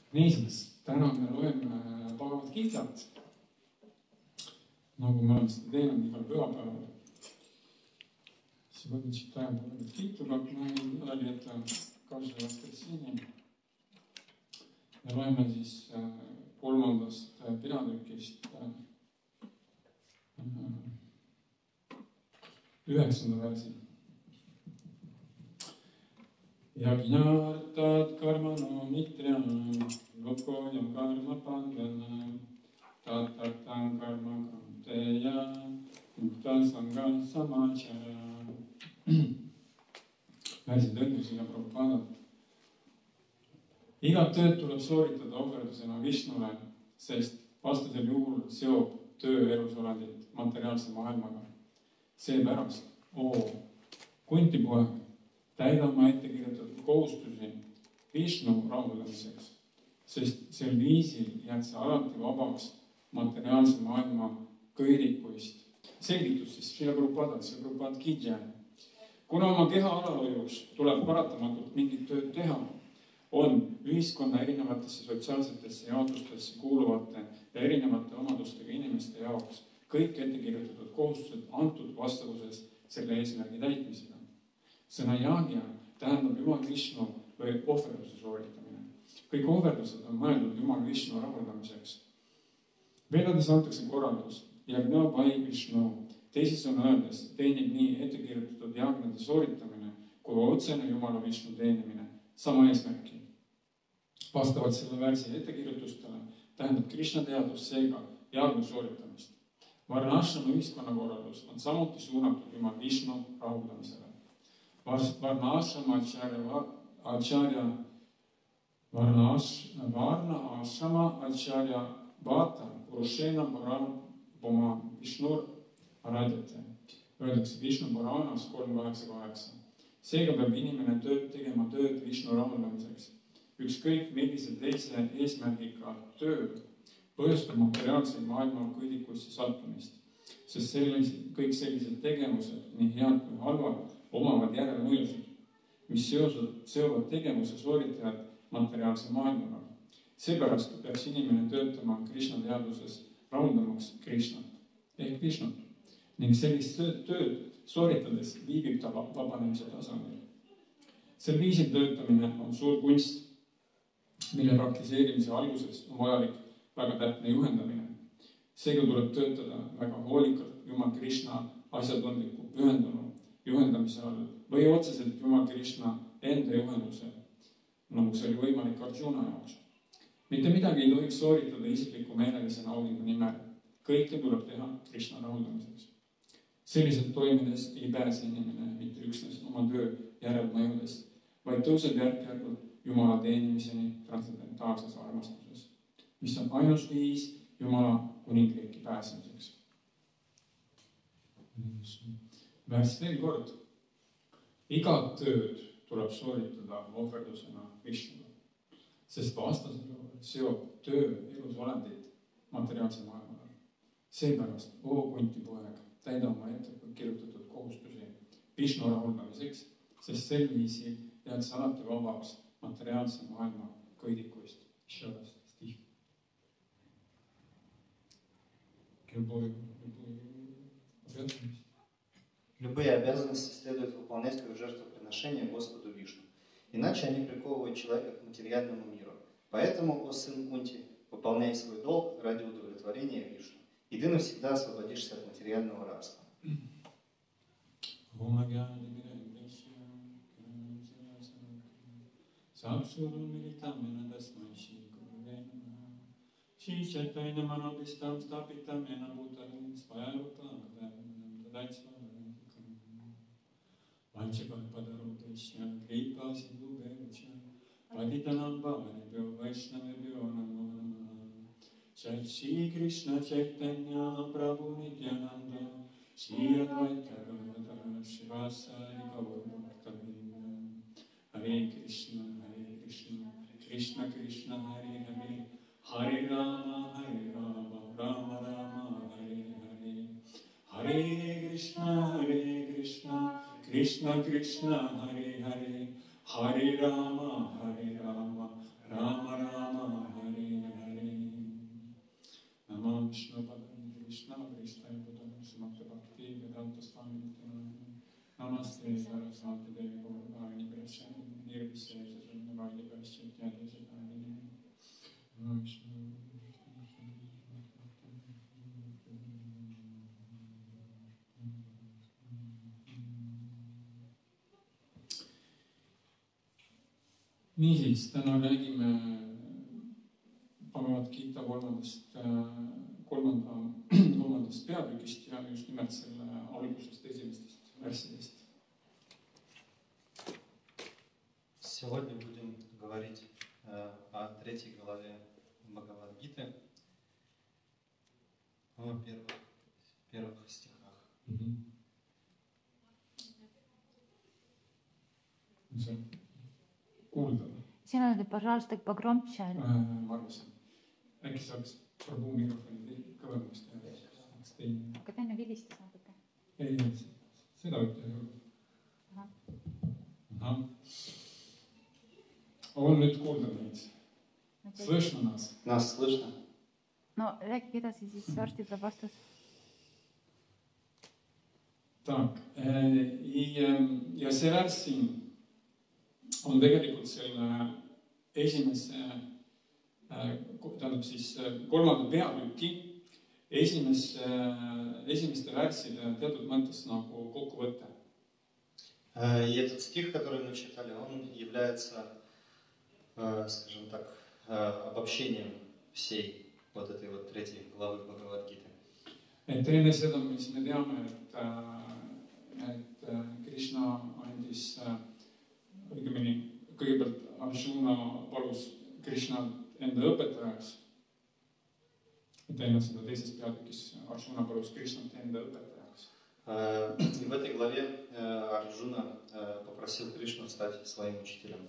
Niisiis, täna me loeme Bhagavad Gitat, nagu me oleme seda teinud igal pühapäeval. Сегодня читаем Bhagavad Gita, как мы делали это каждое воскресенье. Me loeme siis 3. peatükist 9. versi. Yajñārtat karmano mitryanam lokoyam karma pandhanam tatattam karma kanteya mukta sangha samachara. Värsid õnnisega Prabhupada. Igat tööd tuleb sooritada ohverdusena Vishnule, sest vastasel juhul seob töö elusolendit materiaalse maailmaga. Seepärast, Kunti poeg, täida oma ettekirjutatud kohustusi Vishnu rahuldamiseks, sest sel viisil jääd sa alati vabaks materiaalse maailma kõidikuist. Selgitus siis Srila Prabhupada Ki Jai. Kuna oma keha alalhoiuks tuleb paratamatult mingit tööd teha, on ühiskonna erinevatesse sotsiaalsetesse jaotustesse kuuluvate ja erinevate omadustega inimeste jaoks kõik ettekirjutatud kohustused antud vastavuses selle eesmärgi täitmisega. Sõna Yagya tähendab Jumal Vishnu või ohverduse sooritamine. Kõik ohverdused on mõeldud Jumal Vishnu rahuldamiseks. Vedades antakse korraldus Yagna vai Vishnu. Teisisõnu öeldes teenib nii ettekirjutatud Yagnade sooritamine kui otsene Jumala Vishnu teenimine sama eesmärki. Vastavalt selle värsi ettekirjutustele tähendab Krishna teadus seega Yagna sooritamist. Varnashrama ühiskonnakorraldus on samuti suunatud Jumal Vishnu rahuldamisele. Varnashrama acharya vata purushena param Vishnur aradjate. Öeldakse Vishnu Puranas 3.8.8. Seega peab inimene tegema tööd Vishnu rahuldamiseks. Ükskõik millise teise eesmärgiga töö põhjustab materiaalse maailma kõidikusse sattumist, sest kõik sellised tegevused, nii head kui halvad, omavad järelmõjusid, mis seovad tegevuse sooritajad materiaalse maailmaga. Seepärast peaks inimene töötama Krishna teaduses rahuldamaks Krishnat ehk Vishnut ning sellist tööd sooritades viibib ta vabanemise tasandil. Sel viisil töötamine on suur kunst, mille praktiseerimise alguses on vajalik väga täpne juhendamine. Seega tuleb töötada väga hoolikalt Jumal Krishna asjatundliku pühendunu juhendamise all või otseselt Jumal Krishna enda juhendusel, nagu see oli võimalik Arjuna jaoks. Mitte midagi ei tohiks sooritada isikliku meelelise naudingu nimel. Kõike tuleb teha Krishna rahuldamiseks. Selliselt toimides ei pääse inimene mitte üksnes oma töö järelmõjudest, vaid tõuseb järk-järgult Jumala teenimiseni transcendentaalses armastuses, mis on ainus viis Jumala kuningriiki pääsemiseks. Värst veel kord. Igat tööd tuleb sooritada ohverdusena Vishnule, sest vastasel seob töö elusolendit materiaalse maailmaga. Seepärast, Kunti poeg, täida oma ettekirjutatud kohustusi Vishnu rahuldamiseks, sest sel viisil jääd sa alati vabaks materiaalse maailma kõidikuist. Stih. Любые обязанности следует выполнять как жертвоприношение Господу Вишну. Иначе они приковывают человека к материальному миру. Поэтому, о сын Кунти, выполняй свой долг ради удовлетворения Вишну. И ты навсегда освободишься от материального рабства. Shri Krishna Chaitanya Prabhu Nityananda Shri Advaita Gadadhara Shivasari Gaur Bhaktavinda. Hare Krishna Krishna Krishna Hare Hare Hare Rama Rama Rama Hare Hare. Hare Krishna Krishna Krishna Hare Hare Hare Rama Rama Rama nirvisse, vaili päästjad ja teised inimene. Niisiis, täna räägime Bhagavad Gita kolmandast peatükist ja just nimelt selle algusest, esimestest värssidest. Сегодня будем говорить о 3 главе Бхагавад-гиты, о первых стихах. Kuulda. Sina oled, пожалуйста, погромче. Ma arvasin, äkki saaks praegu mikrofoni kõvemaks teha. Aga teine vilistas natuke. Ei, seda võib teha. On nüüd kuulda neid. Слышно нас? Нас слышно? No rääkige edasi, siis varsti tuleb vastus. Tak, ja see värss siin on tegelikult selle tähendab siis kolmanda peatüki esimeste värsside teatud mõttes nagu kokkuvõte. И этот стих, который мы читали, он является, скажем так, обобщением всей вот этой вот 3 главы Бхагавад-гиты. Enne seda, mis me teame, et Krishna andis õigemini kõigepealt Arjuna palus Krishnat enda õpetajaks. Enne seda teises peatükis Arjuna palus Krishnat enda õpetajaks. И в этой главе Арджуна попросил Кришну стать своим учителем.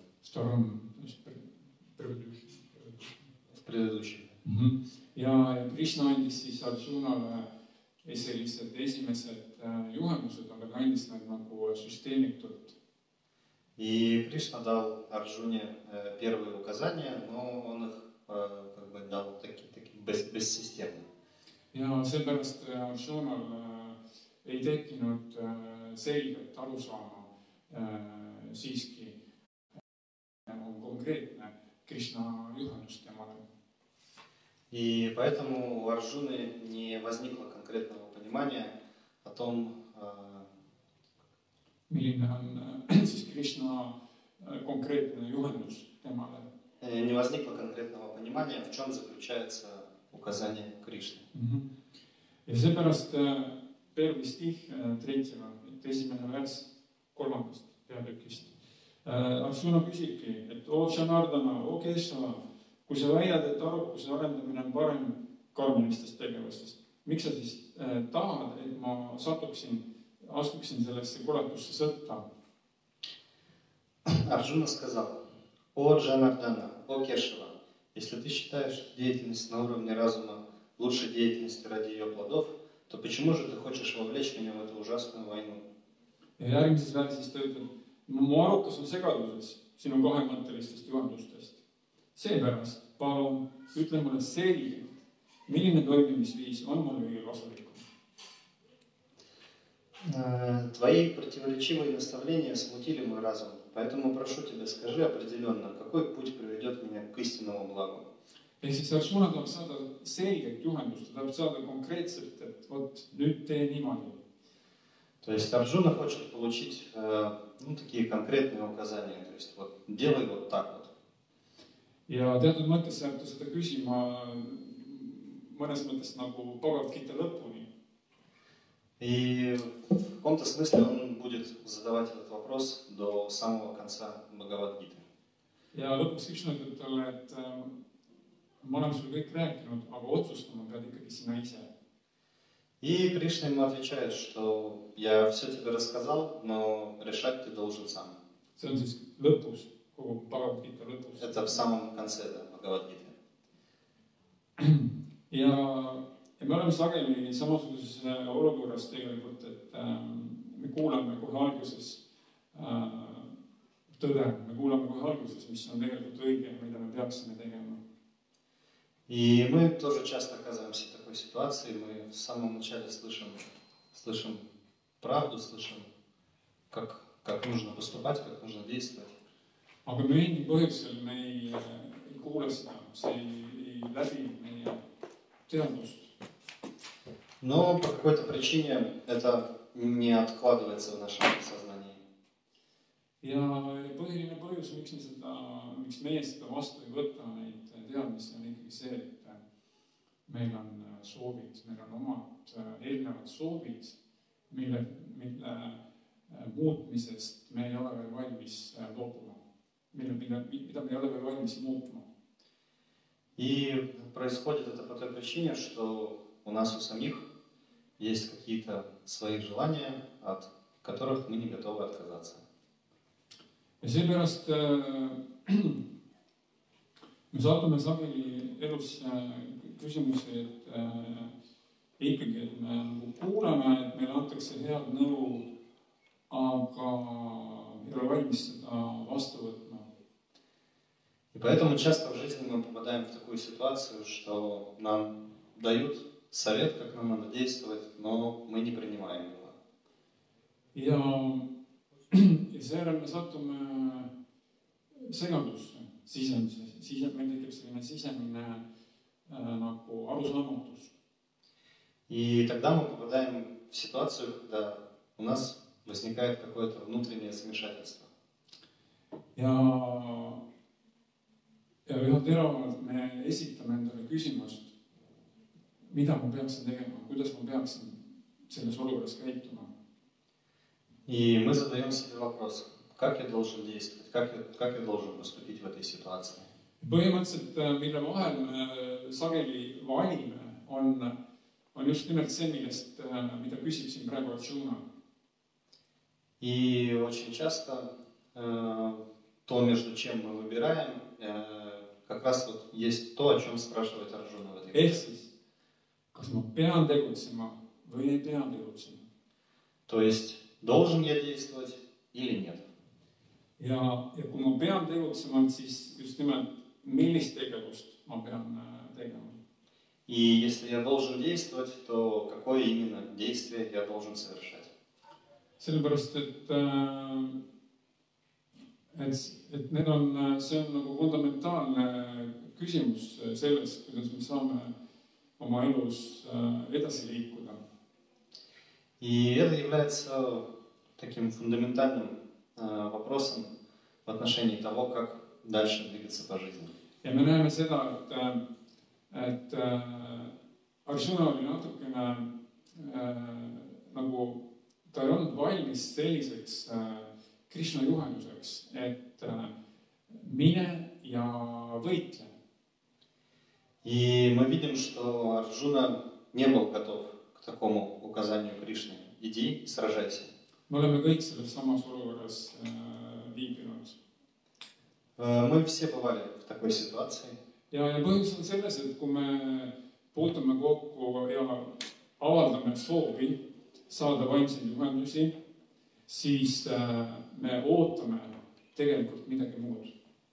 В предыдущем. Ja Krishna andis siis Arjunale sellised esimesed juhendused, aga ta andis need nagu süsteemitult. И Кришна дал Арджуне первые указания, но он их как бы дал такие бессистемно. Ja seepärast Arjunal ei tekkinud selget arusaama siiski konkreetne Krishna juhendus temale. И поэтому у Арджуны не возникло конкретного понимания о том, milline on siis Krishna konkreetne juhendus temale. Не возникло конкретного понимания, в чем заключается указание Кришны. Ja seepärast первый стих 3, esimene värss 3. peatükist. Arjuna küsibki, et o Janardana, o Keshava, kui sa väidad, et arukuse arendamine on parem karmilistest tegevustest, miks sa siis tahad, et ma astuksin sellesse koletusse sõtta? Арджуна сказал: о Джанардана, о Кешава, если ты считаешь деятельность на уровне разума лучше деятельности ради ее плодов, то почему же ты хочешь вовлечь меня в эту ужасную войну? Ja järgmises värsis ta ütleb, mu arukas on segaduses sinu kahemõttelistest juhendustest. Seepärast, palun, ütle mulle selgelt, milline toimimisviis on mulle kõige kasulikum. Твои противоречивые наставления смутили мой разум, поэтому прошу тебя, скажи определенно, какой путь приведет меня к истинному благу. Ehk siis Arjuna tahab saada selget juhendust, ta tahab saada konkreetselt, et vot nüüd tee niimoodi. То есть Арджуна хочет получить такие конкретные указания, то есть вот делай вот так вот. Ja teatud mõttes saab ta seda küsima mõnes mõttes nagu Bhagavad Gita lõpuni. И в каком-то смысле он будет задавать этот вопрос до самого конца Бхагавад-гиты. Ja lõpuks Krishna ütleb talle, et ma olen sulle kõik rääkinud, aga otsustama pead ikkagi sina ise. И Кришна ему отвечает, что я все тебе рассказал, но решать ты должен сам. See on siis lõpus, kogu Bhagavad Gita lõpus. Это в самом конце Бхагавад-гиты. Ja me oleme sageli samasuguses olukorras tegelikult, et me kuulame kohe alguses tõde, me kuulame kohe alguses, mis on tegelikult õige, mida me peaksime tegema. И мы тоже часто оказываемся в такой ситуации, мы в самом начале слышим правду, слышим, как как нужно поступать, как нужно действовать. aga mingil põhjusel me ei kuule seda, see ei läbi meie teadvust. Но по какой-то причине это не откладывается в нашем сознании. Ja põhiline põhjus, miks meie seda vastu ei võta, neid teadmisi, on ikkagi see, et meil on soovid, meil on omad eelnevad soovid, mille muutmisest me ei ole veel valmis loobuma, mida me ei ole veel valmis muutma. И происходит это по той причине, что у нас у самих есть какие-то свои желания, от которых мы не готовы отказаться. Ja seepärast me satume sageli elus küsimusi, et ikkagi, et me kuuleme, et meile antakse head nõu, aga ei ole valmis seda vastu võtma. И поэтому часто в жизни мы попадаем в такую ситуацию, что нам дают совет, как нам надо действовать, но мы не принимаем его. Ja seejärel me satume segadusse, meil tekib selline sisemine nagu arusaamatus. И тогда мы попадаем в ситуацию, когда у нас возникает какое-то внутреннее замешательство. Ja üha teravamalt me esitame endale küsimust, mida ma peaksin tegema, kuidas ma peaksin selles olukorras käituma. И мы задаем себе вопрос, как я должен действовать, как я должен поступить в этой ситуации. Põhimõtteliselt, mille vahel me sageli valime, on just nimelt see, mida küsib siin praegu Arjuna. И очень часто то, между чем мы выбираем, как раз вот есть то, о чем спрашивает Арджуна в этой главе. Ehk siis, kas ma pean tegutsema või ei pea tegutsema? То есть, должен я действовать или нет? Ja kui ma pean tegutsema, siis just nimelt, millist tegevust ma pean tegema? И если я должен действовать, то какое именно действие я должен совершать? Sellepärast, see on nagu fundamentaalne küsimus sellest, kuidas me saame oma elus edasi liikuda. И это является таким фундаментальным вопросом в отношении того, как дальше двигаться по жизни. Ja me näeme seda, et Arjuna oli natukene nagu ta ei olnud valmis selliseks Krishna juhenduseks, et mine ja võitle. И мы видим, что Арджуна не был готов к такому указанию Кришны. Иди и сражайся. Me oleme kõik selles samas olukorras viibinud. Мы все бывали в такой ситуации. Ja põhjus on selles, et kui me puutume kokku ja avaldame soovi saada vaimseid juhendusi, siis me ootame tegelikult midagi muud.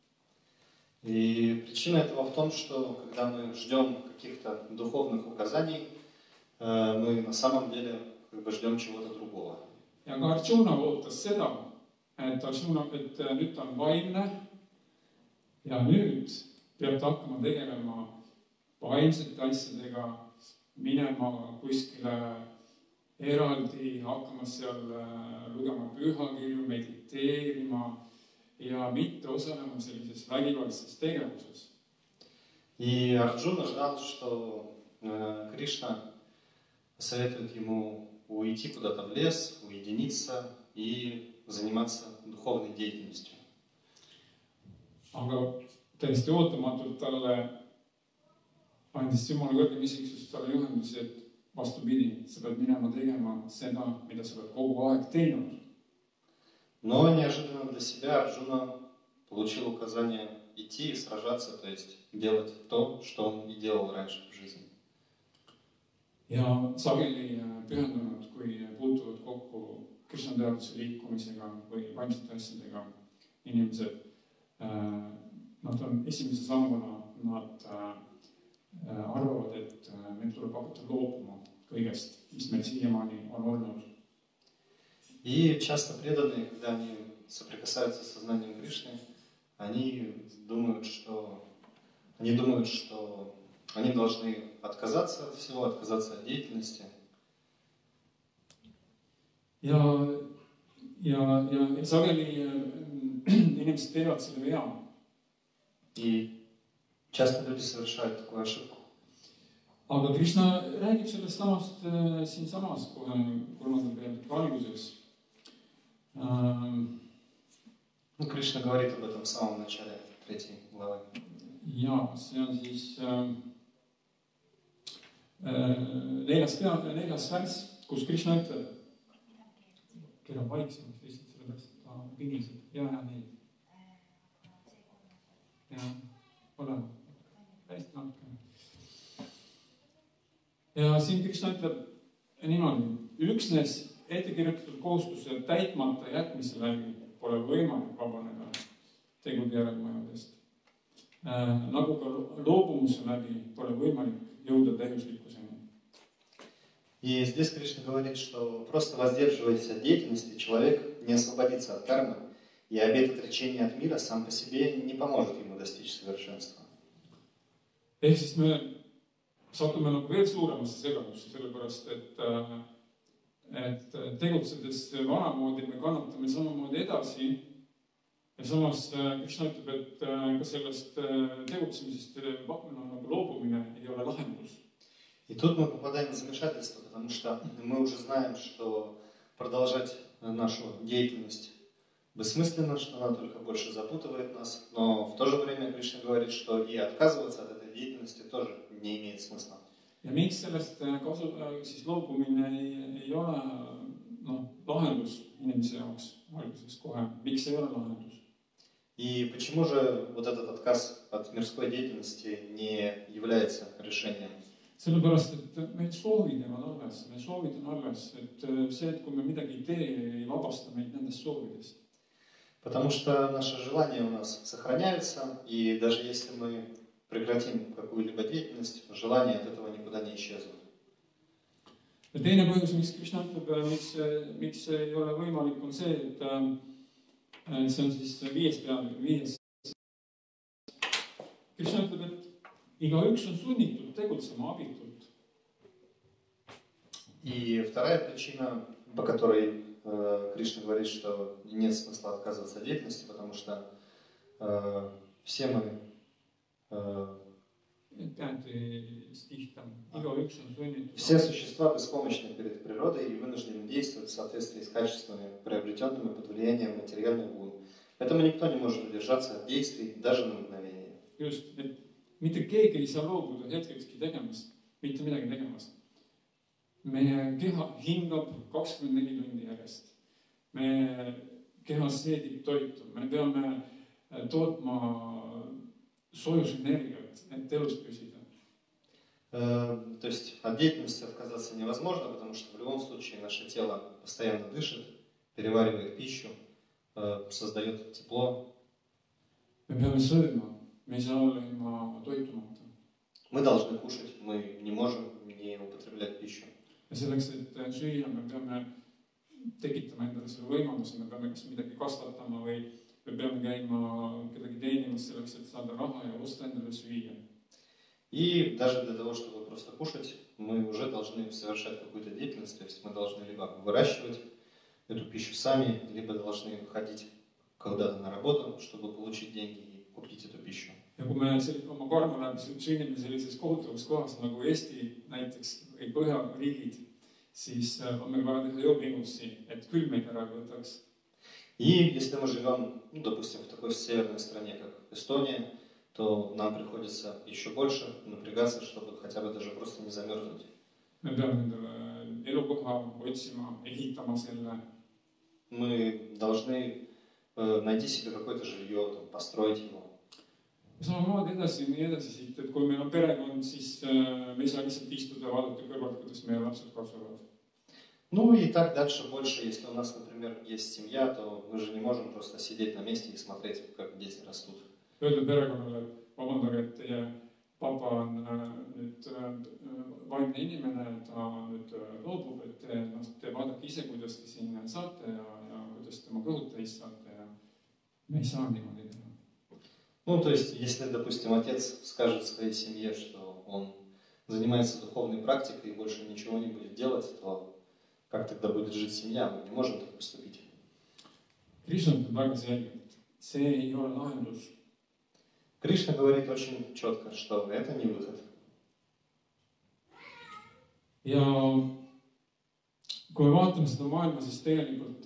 И причина этого в том, что когда мы ждем каких-то духовных указаний, мы на самом деле ждем чего-то другого. Ja ka Arjuna ootas seda, et nüüd ta on vaimne ja nüüd peab ta hakkama tegelema vaimsete asjadega, minema kuskile eraldi, hakkama seal lugema pühakirju, mediteerima ja mitte osalema sellises vägivaldses tegevuses. И Арджуна ждал, что Кришна советует ему уйти куда-то в лес, уединиться и заниматься духовной деятельностью. Aga täiesti ootamatult talle andis Jumala kõrgem isiksus talle juhendusi, et vastupidi, sa pead minema tegema seda, mida sa pead kogu aeg teinud. Но неожиданно для себя Арджуна получил указание идти и сражаться, то есть делать то, что он и делал раньше в жизни. Ja sageli pühendunud, kui puutuvad kokku Krishna teaduse liikumisega või vaimsete asjadega inimesed, nad on esimese sammuna, nad arvavad, et meil tuleb hakata loobuma kõigest, mis meil siiamaani on olnud. И часто преданные, когда они соприкасаются с сознанием Кришны, они думают, что они должны отказаться от всего, отказаться от деятельности. Ja sageli inimesed teevad selle vea. И часто люди совершают такую ошибку. Aga Krishna räägib sellest samast siinsamas kohe kolmandal peatüki alguses. Кришна говорит об этом в самом начале 3 главы. Ja see on siis 4. värss, kus Krishna ütleb, keda vaiksemaks lihtsalt sellepärast, et ta pingiseb. Ja nii. Ja, ole hästi natuke. Ja siin Krishna ütleb niimoodi, üksnes ettekirjutatud kohustuse täitmata jätmise läbi pole võimalik vabaneda tegude järelmõjudest. Nagu ka loobumuse läbi pole võimalik jõuda täiuslikkuseni. И здесь Кришна говорит, что просто воздерживаясь от деятельности, человек не освободится от кармы, и обет отречения от мира сам по себе не поможет ему достичь совершенства. Ehk siis me satume nagu veel suuremasse segadusse, sellepärast et tegutsedes vanamoodi me kannatame samamoodi edasi ja samas Krishna ütleb, et ka sellest tegutsemisest nagu loobumine ei ole lahendus. И тут мы попадаем в замешательство, потому что мы уже знаем, что продолжать нашу деятельность бессмысленно, что она только больше запутывает нас, но в то же время Кришна говорит, что и отказываться от этой деятельности тоже не имеет смысла. Ja miks sellest siis loobumine ei ole lahendus inimese jaoks alguses kohe? Miks ei ole lahendus? И почему же вот этот отказ от мирской деятельности не является решением? Sellepärast, et meil soovid jäävad alles, meil soovid on alles, et see, et kui me midagi ei tee, ei vabasta meid nendest soovidest. Потому что наши желания у нас сохраняются, и даже если мы прекратим какую-либо деятельность, желания от этого никуда не исчезнут. Ja teine põhjus, miks Krishna ütleb, miks ei ole võimalik, on see, et see on siis 5. peatükk. Krishna ütleb, et igaüks on sunnitud tegutsema abitult. И вторая причина, по которой Кришна говорит, что нет смысла отказываться от деятельности, потому что все мы все существа беспомощны перед природой и вынуждены действовать в соответствии с качествами, приобретенными под влиянием материальных гун. Поэтому никто не может удержаться от действий даже на мгновение. Just, et mitte keegi ei saa loobuda hetkekski tegemast, mitte midagi tegemast. Meie keha hingab 24 tundi järjest. Meie keha seedib toitu. Me peame tootma soojusenergiat, et elus püsida. То есть от деятельности отказаться невозможно, потому что в любом случае наше тело постоянно дышит, переваривает пищу, создает тепло. Me peame sööma, me ei saa olla ilma toitumata. Мы должны кушать, мы не можем не употреблять пищу. Ja selleks, et süüa, me peame tekitama endale selle võimaluse, me peame kas midagi kasvatama või me peame käima kedagi teenimas selleks, et saada raha ja osta endale süüa. И даже для того, чтобы просто кушать, мы уже должны совершать какую-то деятельность, то есть мы должны либо выращивать эту пищу сами, либо должны ходить куда-то на работу, чтобы получить деньги и купить эту пищу. Ja kui me oma karma läbi sünnime sellises kohutavas kohas nagu Eesti näiteks või Põhjariigid, siis on meil vaja teha jõupingutusi, et külm meid ära võtaks. И если мы живем, допустим, в такой северной стране, как Эстония, то нам приходится еще больше напрягаться, чтобы хотя бы даже просто не замерзнуть. Me peame endale elukoha otsima, ehitama selle. Мы должны найти себе какое-то жилье, построить его. Samamoodi edasi siit, et kui meil on perekond, siis me ei saa lihtsalt istuda ja vaadata kõrvalt, kuidas meie lapsed kasvavad. Ну и так дальше больше. Если у нас, например, есть семья, то мы же не можем просто сидеть на месте и смотреть, как дети rastут. Öelda perekonnale, vabandage, et teie papa on nüüd mõni inimene, ta nüüd loobub, et te vaadake ise, kuidas te siin saate ja kuidas tema kõhud täis saate ja me ei saa niimoodi teha. Ну, то есть, если, допустим, отец скажет своей семье, что он занимается духовной практикой и больше ничего не будет делать, то как тогда будет жить семья? Мы не можем так поступить. Krishna ütleb väga selgelt, see ei ole lahendus. Кришна говорит очень четко, что это не выход. Ja kui me vaatame seda maailma, siis tegelikult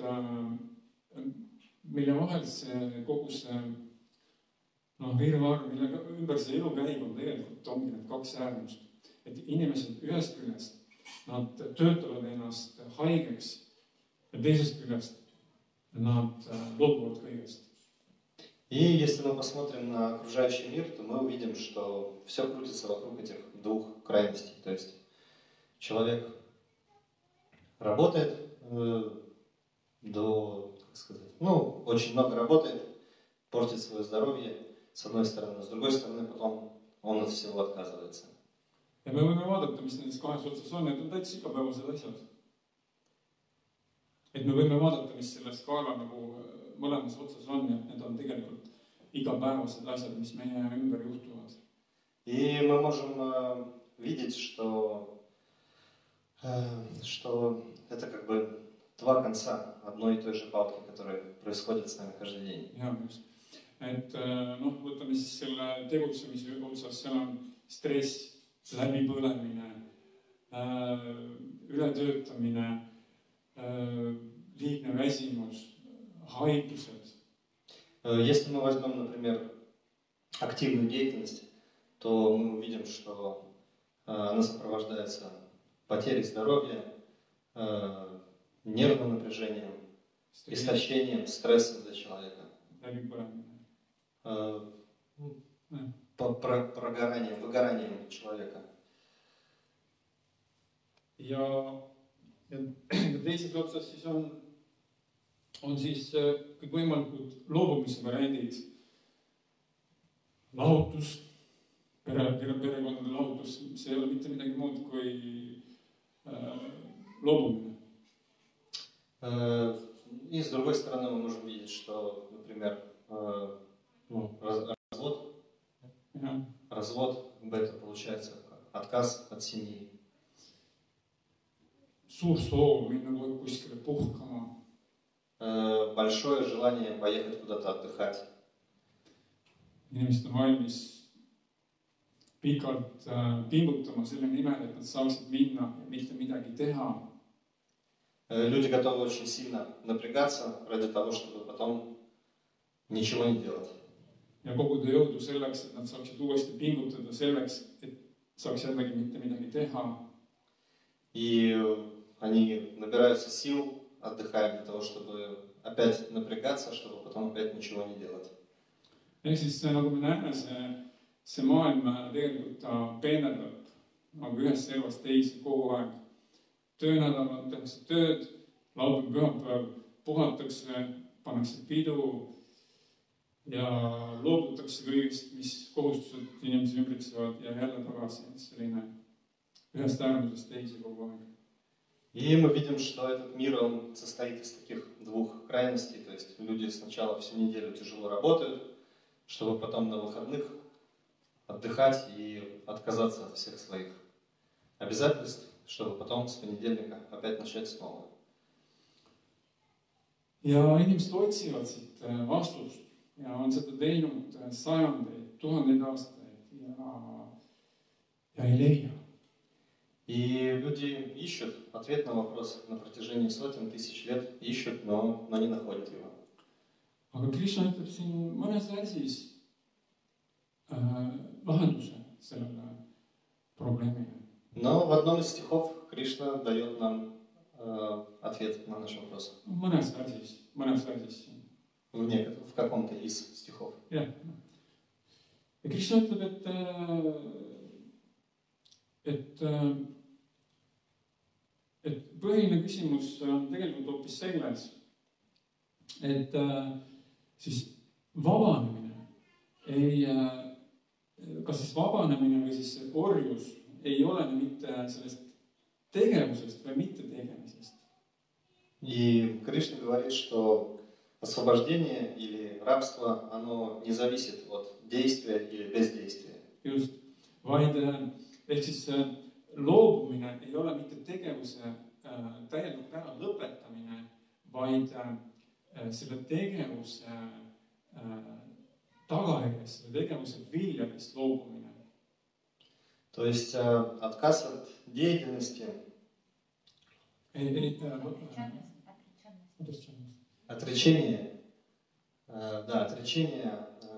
mille vahel see kogu see virvarr, millega ümber see elu käib, on tegelikult ongi need kaks äärmust. Et inimesed ühest küljest, nad töötavad ennast haigeks ja teisest küljest nad loobuvad kõigest. И если мы посмотрим на окружающий мир, то мы увидим, что все крутится вокруг этих двух крайностей. То есть человек работает очень много работает, портит свое здоровье, с одной стороны, с другой стороны, потом он от всего отказывается. Ja me võime vaadata, mis nendes kahes otsas on, need on täitsa igapäevased asjad. Et me võime vaadata, mis selle skaala nagu mõlemas otsas on ja need on tegelikult igapäevased asjad, mis meie ümber juhtuvad. И мы можем видеть, что это как бы два конца одной и той же палки, которые происходят с нами каждый день. Ja, just. Et võtame siis selle tegutsemise otsas, seal on stress, läbipõlemine, ületöötamine, liigne väsimus, haigused. Если мы возьмем, например, активную деятельность, то мы увидим, что она сопровождается потерей здоровья, нервным напряжением, истощением, стрессом для человека, прогоранием, выгоранием человека. Ja teises otsas siis on siis kõikvõimalikud loobumise variandid. Lahutus, perekondade lahutus, see ei ole mitte midagi muud kui loobumine. И с другой стороны мы можем видеть, что, например, развод, это получается отказ от семьи. Suur soov minna kuskile puhkama. Большое желание поехать куда-то отдыхать. Inimesed on valmis pikalt pingutama selle nimel, et nad saaksid minna ja mitte midagi teha. Люди готовы очень сильно напрягаться ради того, чтобы потом ничего не делать. Ja koguda jõudu selleks, et nad saaksid uuesti pingutada selleks, et saaks jällegi mitte midagi teha. И они набираются сил, отдыхая для того, чтобы опять напрягаться, чтобы потом опять ничего не делать. Ehk siis nagu me näeme, see maailm tegelikult ta peenerdab nagu ühest servast teisi kogu aeg. Töönädalal tehakse tööd, laupäev, pühapäev puhatakse, pannakse pidu ja loobutakse kõigest, mis kohustused inimesi ümbritsevad ja jälle tagasi. Selline ühest äärmusest teisi kogu aeg. И мы видим, что этот мир, он состоит из таких двух крайностей. То есть люди сначала всю неделю тяжело работают, чтобы потом на выходных отдыхать и отказаться от всех своих обязательств, чтобы потом с понедельника опять начать снова. Ja inimesed otsivad siit vastust ja on seda teinud sajandeid, tuhandeid aastaid ja ei leia. И люди ищут ответ на вопрос на протяжении сотен тысяч лет, ищут, но не находят его. Aga Krishna ütleb siin mõnes versis lahenduse sellele probleemile. Но в одном из стихов Кришна дает нам ответ на наш вопрос. Mõnes versis. В каком-то из стихов. Ja Krishna ütleb, et põhiline küsimus on tegelikult hoopis selles, et siis vabanemine kas siis vabanemine või siis orjus ei olene mitte sellest tegevusest või mittetegemisest. И Кришна говорит, что освобождение или рабство, оно не зависит от действия или бездействия. Just, vaid ehk siis loobumine ei ole mitte tegevuse täielikult ära lõpetamine, vaid selle tegevuse tagajärjest, selle tegevuse viljadest loobumine. То есть отказ от деятельности, отречение, да, отречение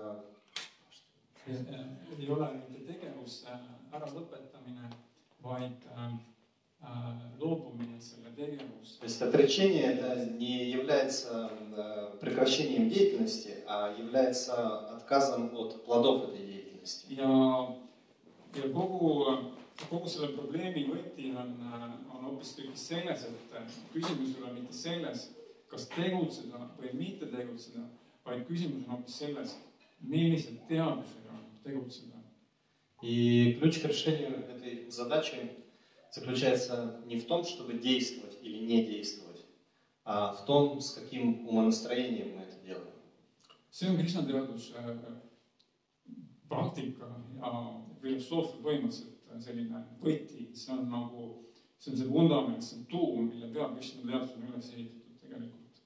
ei ole mitte tegevuse ära lõpetamine, vaid loobumine selle tegevuse. То есть отречение это не является прекращением деятельности, а является отказом от плодов этой деятельности. Ja kogu selle probleemi võti on hoopistükkis selles, et küsimus ei ole mitte selles, kas tegutseda või mitte tegutseda, vaid küsimus on hoopis selles, millise teadusega tegutseda. И ключ к решению этой задачи заключается не в том, чтобы действовать или не действовать, а в том, с каким умонастроением мы это делаем. See on Krishna teadus praktika ja filosoofia põhimõtteliselt selline võti, see on see vundament, see on tuum, mille peal Krishna teadus on üles ehitatud tegelikult.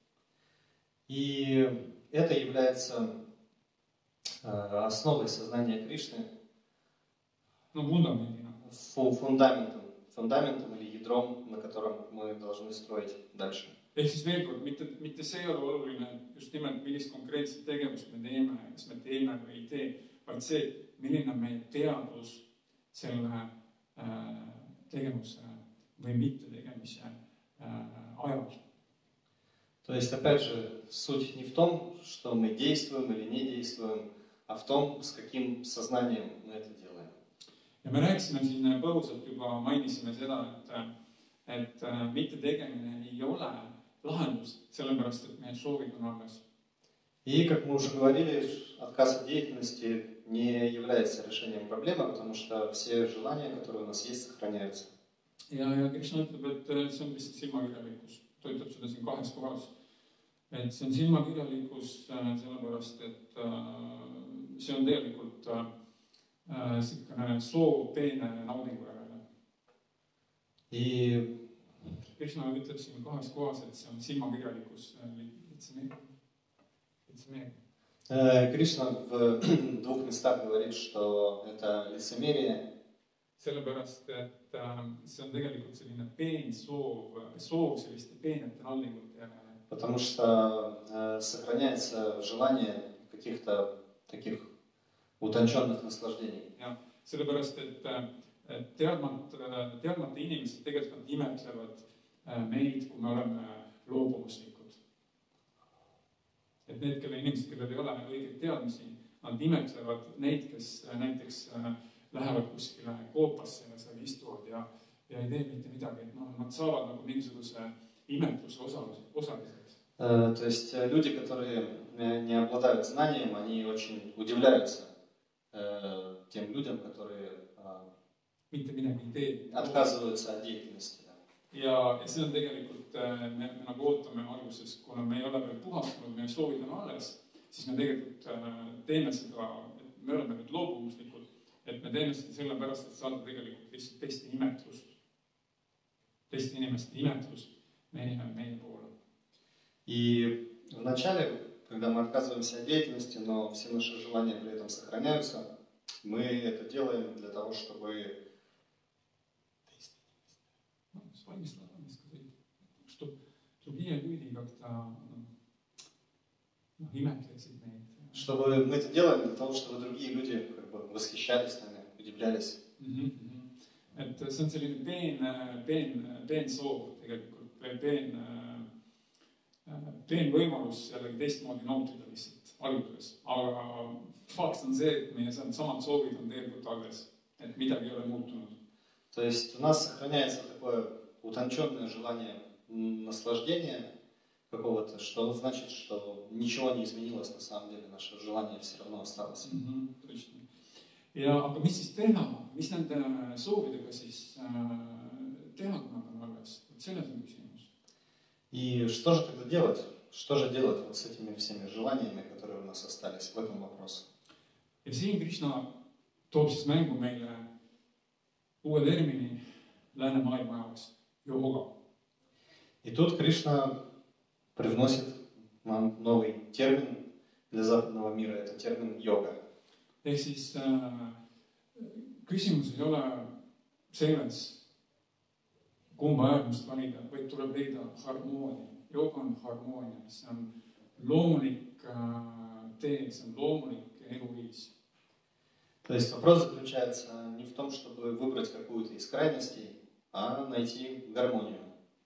И это является основой сознания Кришны, фундаментом или ядром, на котором мы должны строить дальше. Ehk siis veel kord, mitte see ei ole oluline just nimelt, millist konkreetset tegevust me teeme, kas me teeme või ei tee, vaid see, milline on meie teadvus selle tegevuse või mitte tegemise ajal. То есть, опять же, суть не в том, что мы действуем или не действуем, а в том, с каким сознанием мы это делаем. Ja me rääkisime siin põgusalt juba, mainisime seda, et mitte tegemine ei ole lahendus, sellepärast, et meie soovid on alles. И, как мы уже говорили, отказ от деятельности не является решением проблемы, потому что все желания, которые у нас есть, сохраняются. Ja Krishna ütleb, et see on lihtsalt silmakirjalikkus. Ta ütleb seda siin 2 kohas. Et see on silmakirjalikkus, sellepärast, et see on tegelikult soov peene naudingu järele. И Krishna ütleb siin 2 kohas, et see on silmakirjalikkus, лицемерие. Кришна в 2 местах говорит, что это лицемерие. Sellepärast, et see on tegelikult selline peen soov selliste peenete naudingute järele. Потому что сохраняется желание каких-то таких утонченных наслаждений. Ja, sellepärast, et teadmata inimesed tegelikult imetlevad meid, kui me oleme loobumuslikud. Et need, inimesed, kellel ei ole õigeid teadmisi, nad imetlevad neid, kes näiteks lähevad kuskile koopasse ja seal istuvad ja ei tee mitte midagi. Nad saavad nagu mingisuguse imetluse osaliseks. То есть люди, которые не обладают знанием, они очень удивляются тем людям, которые отказываются от деятельности. Ja see on tegelikult, me nagu ootame alguses, kuna me ei ole veel puhastunud, meie soovid on alles, siis me tegelikult teeme seda, et me oleme nüüd loobumuslikud, et me teeme seda sellepärast, et saada tegelikult lihtsalt teiste inimeste imetlust meie poole. И вначале, когда мы отказываемся от деятельности, но все наши желания при этом сохраняются, мы это делаем для того, чтобы своими словами сказать, что другие люди как-то иметлеsid meid. Чтобы мы это делаем для того, чтобы другие люди как бы восхищались нами, удивлялись. Et see on selline peen soov tegelikult, peen võimalus jällegi teistmoodi nautida lihtsalt alguses. Aga fakt on see, et meie samad soovid on tegelikult alles, et midagi ei ole muutunud. То есть у нас сохраняется такое утонченное желание наслаждения какого-то, что значит, что ничего не изменилось на самом деле, наше желание все равно осталось. Точно. Aga mis siis teha? Mis nende soovidega siis teha, kui nad on alles? Selles on küsimus. И что же тогда делать? Что же делать вот с этими всеми желаниями, которые у нас остались в этом вопросе? Ja siin Krishna toob siis mängu meile uue termini läänemaailma jaoks, jooga. И тут Кришна привносит нам новый термин для западного мира. Это термин йога. Ehk siis küsimus ei ole selles, kumba äärmust valida, vaid tuleb leida harmoonia. Jooga on harmoonia, see on loomulik tee, see on loomulik eluviis. То есть вопрос заключается не в том, чтобы выбрать какую-то из крайностей, а найти гармонию.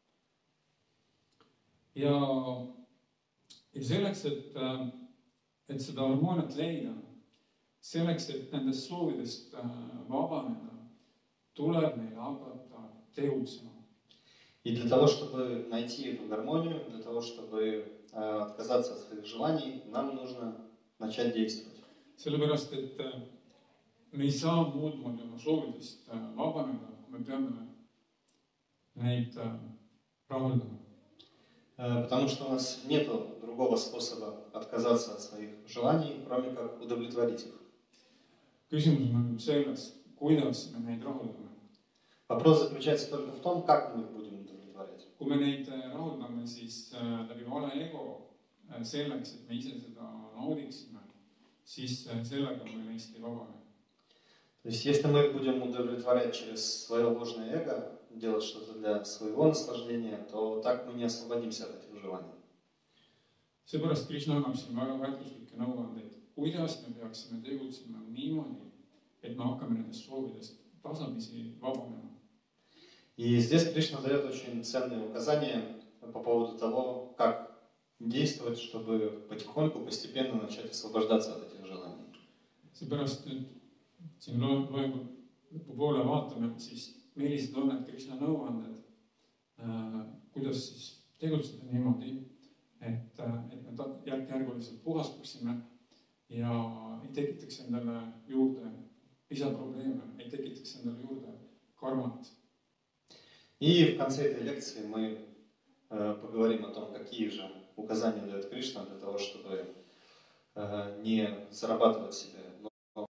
Ja selleks, et seda harmooniat leida, selleks, et nendest soovidest vabaneda, tuleb meil hakata tegutsema. И для того, чтобы найти эту гармонию, для того, чтобы отказаться от своих желаний, нам нужно начать действовать. Sellepärast, et me ei saa muud moodi oma soovidest vabaneda, kui me peame neid rahuldama. Потому что у нас нет другого способа отказаться от своих желаний, кроме как удовлетворить их. Küsimus on selles, kuidas me neid rahuldame. Вопрос заключается только в том, как мы их будем удовлетворять. Kui me neid rahuldame, siis läbi vale ego selleks, et me ise seda naudiksime, siis sellega me neist ei vabane. То есть, если мы их будем удовлетворять через свое ложное эго, делать что-то для своего наслаждения, то так мы не освободимся от этих желаний. Seepärast Krishna annab siin väga väärtuslikke nõuandeid, kuidas me peaksime tegutsema niimoodi, et me hakkame nendest soovidest tasapisi vabanema. И здесь Кришна дает очень ценные указания по поводу того, как действовать, чтобы потихоньку, постепенно начать освобождаться от этих желаний. Seepärast nüüd siin loengu lõpupoole vaatame, siis millised on need Krishna nõuanded, kuidas siis tegutseda niimoodi, et me järk-järguliselt puhastuksime ja ei tekitaks endale juurde lisaprobleeme, ei tekitaks endale juurde karmat. И в конце этой лекции мы поговорим о том, какие же указания дает Кришна для того, чтобы не зарабатывать себе, но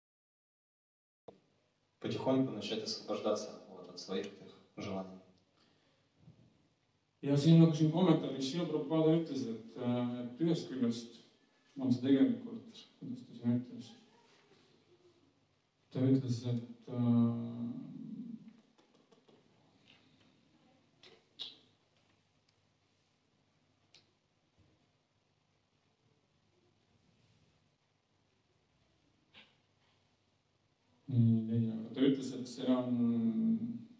потихоньку начать освобождаться от своих желаний. Ja siin nagu siin kommentaaris Srila Prabhupada ütles, et ühest küljest on see tegelikult, kuidas ta siin ütles, ta ütles, et ta ütles, et see on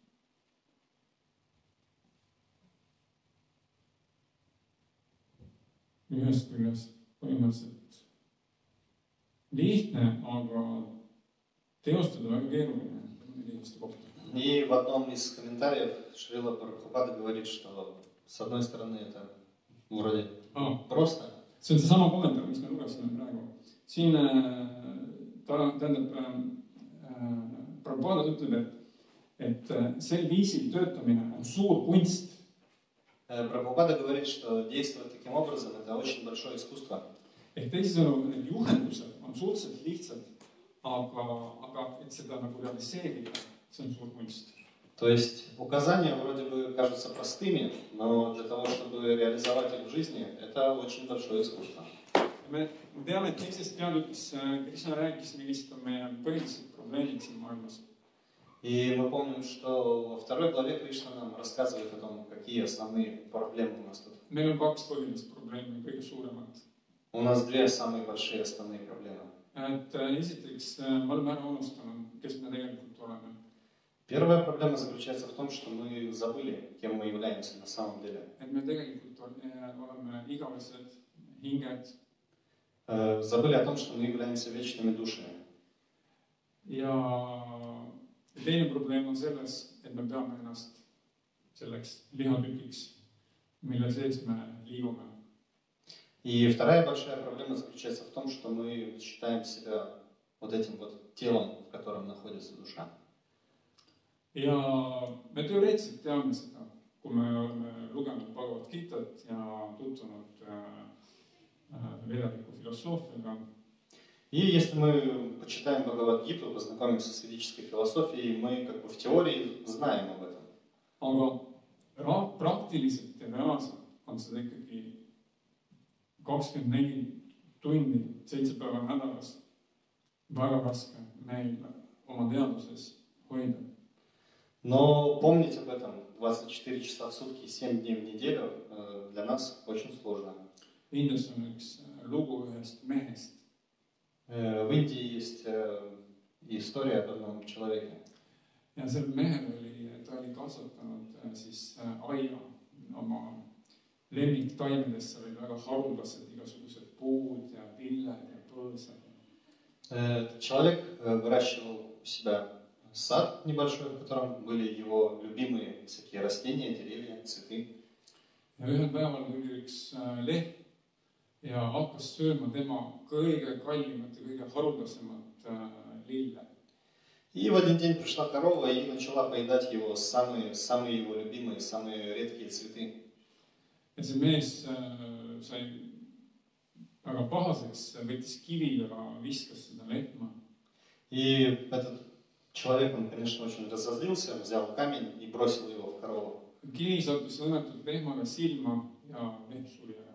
ühest küljest põhimõtteliselt lihtne, aga teostada väga keeruline inimeste kohta. И в одном из комментариев Шрила Прабхупада говорит, что с одной стороны это вроде просто. See on seesama kommentaar, mis me lugesime praegu. Siin tähendab Prabhupada ütleb, et sel viisil töötamine on suur kunst. Прабхупада говорит, что действовать таким образом – это очень большое искусство. Ehk teisisõnu, need juhendused on suhteliselt lihtsad, aga et seda nagu realiseerida, see on suur kunst. То есть указания вроде бы кажутся простыми, но для того, чтобы реализовать их в жизни, это очень большое искусство. Me teame, et teises peatükis Krishna rääkis, millised on meie põhilised probleemid siin maailmas. И мы помним, что во второй главе Кришна нам рассказывает о том, какие основные проблемы у нас тут. Meil on kaks põhilist probleemi, kõige suuremad. У нас две самые большие основные проблемы. Et esiteks, me oleme ära unustanud, kes me tegelikult oleme. Первая проблема заключается в том, что мы забыли, кем мы являемся на самом деле. Et me tegelikult oleme igavesed hinged. Забыли о том, что мы являемся вечными душами. Ja teine probleem on selles, et me peame ennast selleks lihatükiks, mille sees me liigume. И вторая большая проблема заключается в том, что мы считаем себя вот этим вот телом, в котором находится душа. ja me teoreetiliselt teame seda, kui me oleme lugenud Bhagavad Gitat ja tutvunud vedaliku filosoofiaga. И если мы почитаем Бхагавад-гиту, познакомимся с ведической философией, мы как бы в теории знаем об этом. aga praktiliselt ja reaalselt on seda ikkagi 24 tundi, 7 päeva nädalas väga raske meil oma teaduses hoida. Но помнить об этом 24 часа в сутки, 7 дней в неделю для нас очень сложно. Indias on üks lugu ühest mehest. В Индии есть история об одном человеке. Ja sel mehel ta oli kasvatanud siis aia oma lemmiktaimedesse, olid väga haruldased igasugused puud ja lilled ja põõsad. Этот человек выращивал у себя сад небольшой, в котором были его любимые всякие растения, деревья, цветы. Ja ühel päeval tuli üks lehm ja hakkas sööma tema kõige kallimat ja kõige haruldasemat lille. И в один день пришла корова и начала поедать его самые его любимые, самые редкие цветы. Ja see mees sai väga pahaseks, võttis kivi ja viskas seda lehma. И этот человек, он, конечно, очень разозлился, взял камень и бросил его в корову. Kivi sattus õnnetult lehmaga silma ja lehm suri ära.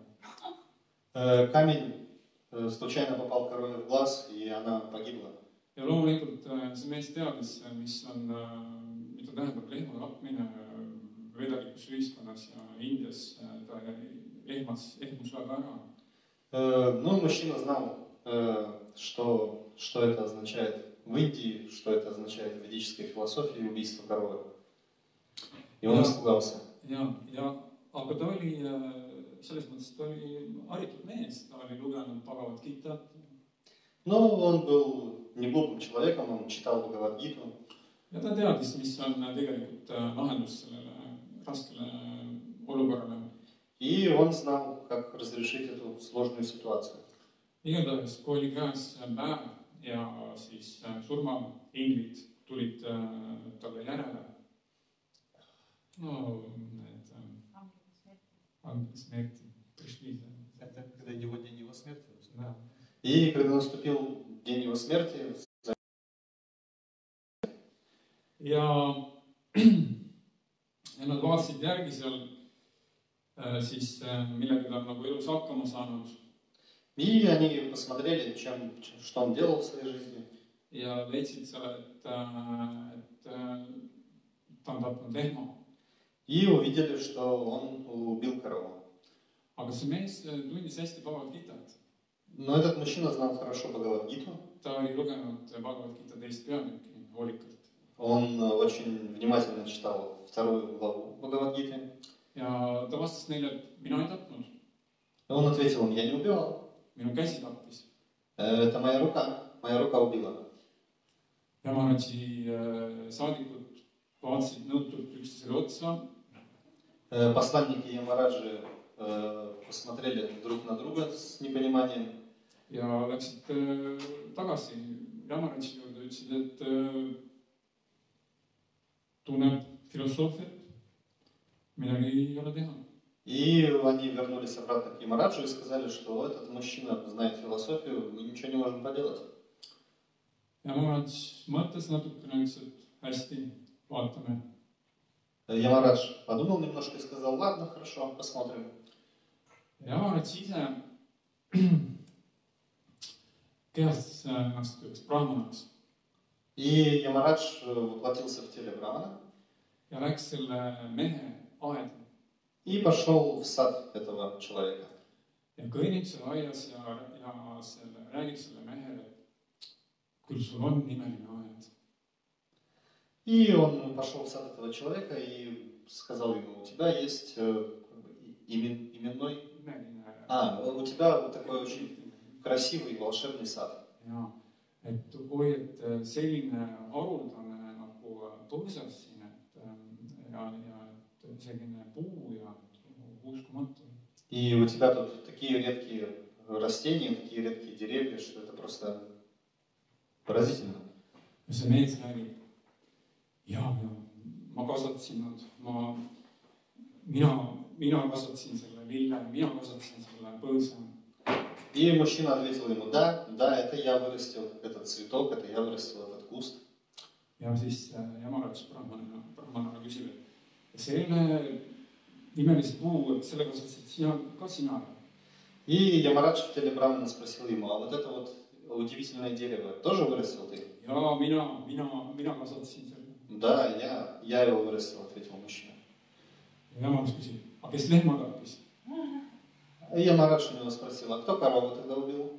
Камень случайно попал корове в глаз, и она погибла. Ja loomulikult see mees teadis, mida tähendab lehma tapmine vedalikus ühiskonnas ja Indias ta ehmus väga ära. Ну, мужчина знал, что это означает в Индии, что это означает в ведической философии убийство коровы. И он испугался. Aga ta oli, selles mõttes ta oli haritud mees, ta oli lugenud Bhagavad Gitat. Но он был неглупым человеком, он читал Бхагавад-гиту. Ja ta teadis, mis on tegelikult lahendus sellele raskele olukorrale. И он знал, как разрешить эту сложную ситуацию. Igatahes, kui oli käes päev ja siis surmainglid tulid talle järele. No, need ангелы смерти пришли. Это когда его день его смерти. Да. И когда наступил день его смерти, ja nad vaatasid järgi seal siis millega ta on nagu elus hakkama saanud. И они посмотрели, что он делал в своей жизни. Ja leidsid seal, et ta on tapnud lehma. И увидели, что он убил корову. Aga see mees tundis hästi Bhagavad Gitat. Но этот мужчина знал хорошо Бхагавад-гиту. Ta oli lugenud Bhagavad Gita teist peatükki hoolikalt. Он очень внимательно читал вторую главу Бхагавад-гиты. Ja ta vastas neile, et mina ei tapnud. Он ответил, я не убивал. Minu käsi tappis. Это моя рука убила. Yamaraji saadikud vaatasid nõutult üksteisele otsa. Посланники Ямараджи посмотрели друг на друга с непониманием. Ja läksid tagasi Yamaraji juurde, ütlesid, et tunneb filosoofiat, midagi ei ole teha. И они вернулись обратно к Ямараджу и сказали, что этот мужчина знает философию, мы ничего не можем поделать. Yamaradž mõtles natukene, ütles, et hästi, vaatame. Ямарадж подумал немножко и сказал, ладно, хорошо, посмотрим. Yamaradž ise kehastas ennast üheks brahmanaks. И Ямарадж воплотился в теле Брамана. Ja läks selle mehe aeda. И пошел в сад этого человека. Ja kõnnib seal aias ja räägib selle mehele, et küll sul on nimeline aed. И он пошел в сад этого человека и сказал ему, у тебя есть именной... у тебя такой очень красивый волшебный сад. Ja, et oi, et selline haruldane nagu põõsas siin, ja selline puu ja uskumatu. И у тебя тут такие редкие растения, такие редкие деревья, что это просто Поразительно. ja see mees räägib, ja ma kasvatasin nad, mina kasvatasin selle lille, mina kasvatasin selle põõsa. И мужчина ответил ему, да, это я вырастил этот цветок, это я вырастил этот куст. Ja siis Yamaraja Brahmana küsib, et selle imelise puu, et selle kasvatasid sina. И Ямарадж в теле Брахмана спросил ему, а вот это вот удивительное дерево тоже вырастил ты? Ja mina kasvatasin selle. Да, я его вырастил, ответил мужчина. Ja Yamaraja küsib, aga kes lehma tappis? И Ямарадж у него спросил, а кто корову тогда убил?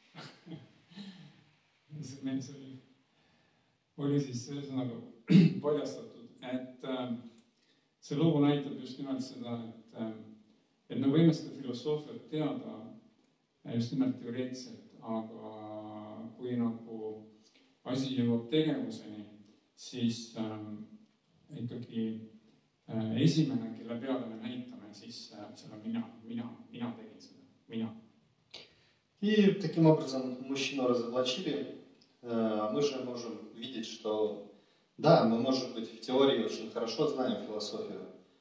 See mees oli siis ühesõnaga paljastatud, et see lugu näitab just nimelt seda, et me võime seda filosoofiat teada just nimelt teoreetselt, aga kui nagu asi jõuab tegevuseni, siis ikkagi esimene, kelle peale me näitame, siis seda mina tegin seda, mina. И таким образом мужчину разоблачили. Мы же можем видеть, что да, мы, может быть, в теории очень хорошо знаем философию.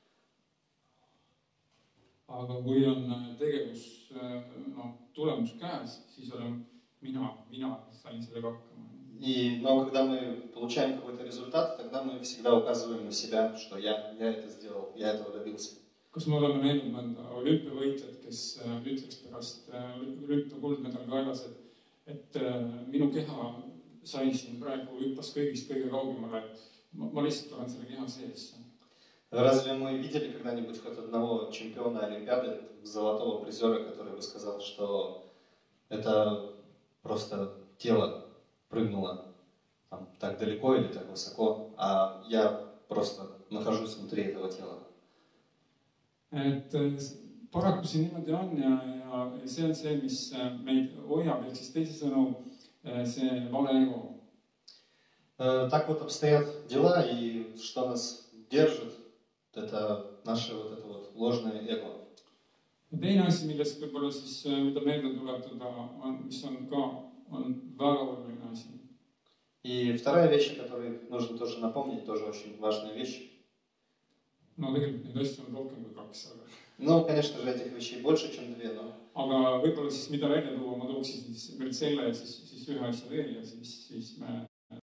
Aga kui on tegevus tulemus käes, siis olen mina sain sellega hakkama. Но когда мы получаем какой-то результат, тогда мы всегда указываем на себя, что я это сделал, я этого добился. Kas me oleme näinud mõnda olümpiavõitjat, kes ütleks pärast olümpiakuldmedal kaelas, et minu keha sai siin praegu hüppas kõigist kõige kaugemale, ma lihtsalt olen selle keha sees. Разве мы видели когда-нибудь хоть одного чемпиона Олимпиады, золотого призера, который бы сказал, что это просто тело прыгнуло там, так далеко или так высоко, а я просто nahajus внутри этого tela? Et paraku see niimoodi on ja see on see, mis meid hoiab, ehk siis teisisõnu see vale ego. Так вот обстоят дела, и что нас держит, это наше вот это вот ложное эго. Teine asi, millest võib-olla siis, mida meelde tuletada, mis on väga oluline asi. И вторая вещь, о которой нужно тоже напомнить, тоже очень важная вещь. No tegelikult neid asju on rohkem kui kaks, aga... Ну, конечно же, этих вещей больше, чем две, но... Aga võib-olla siis, mida välja tuua, ma tooksin siis veel selle ja siis ühe asja veel ja siis me...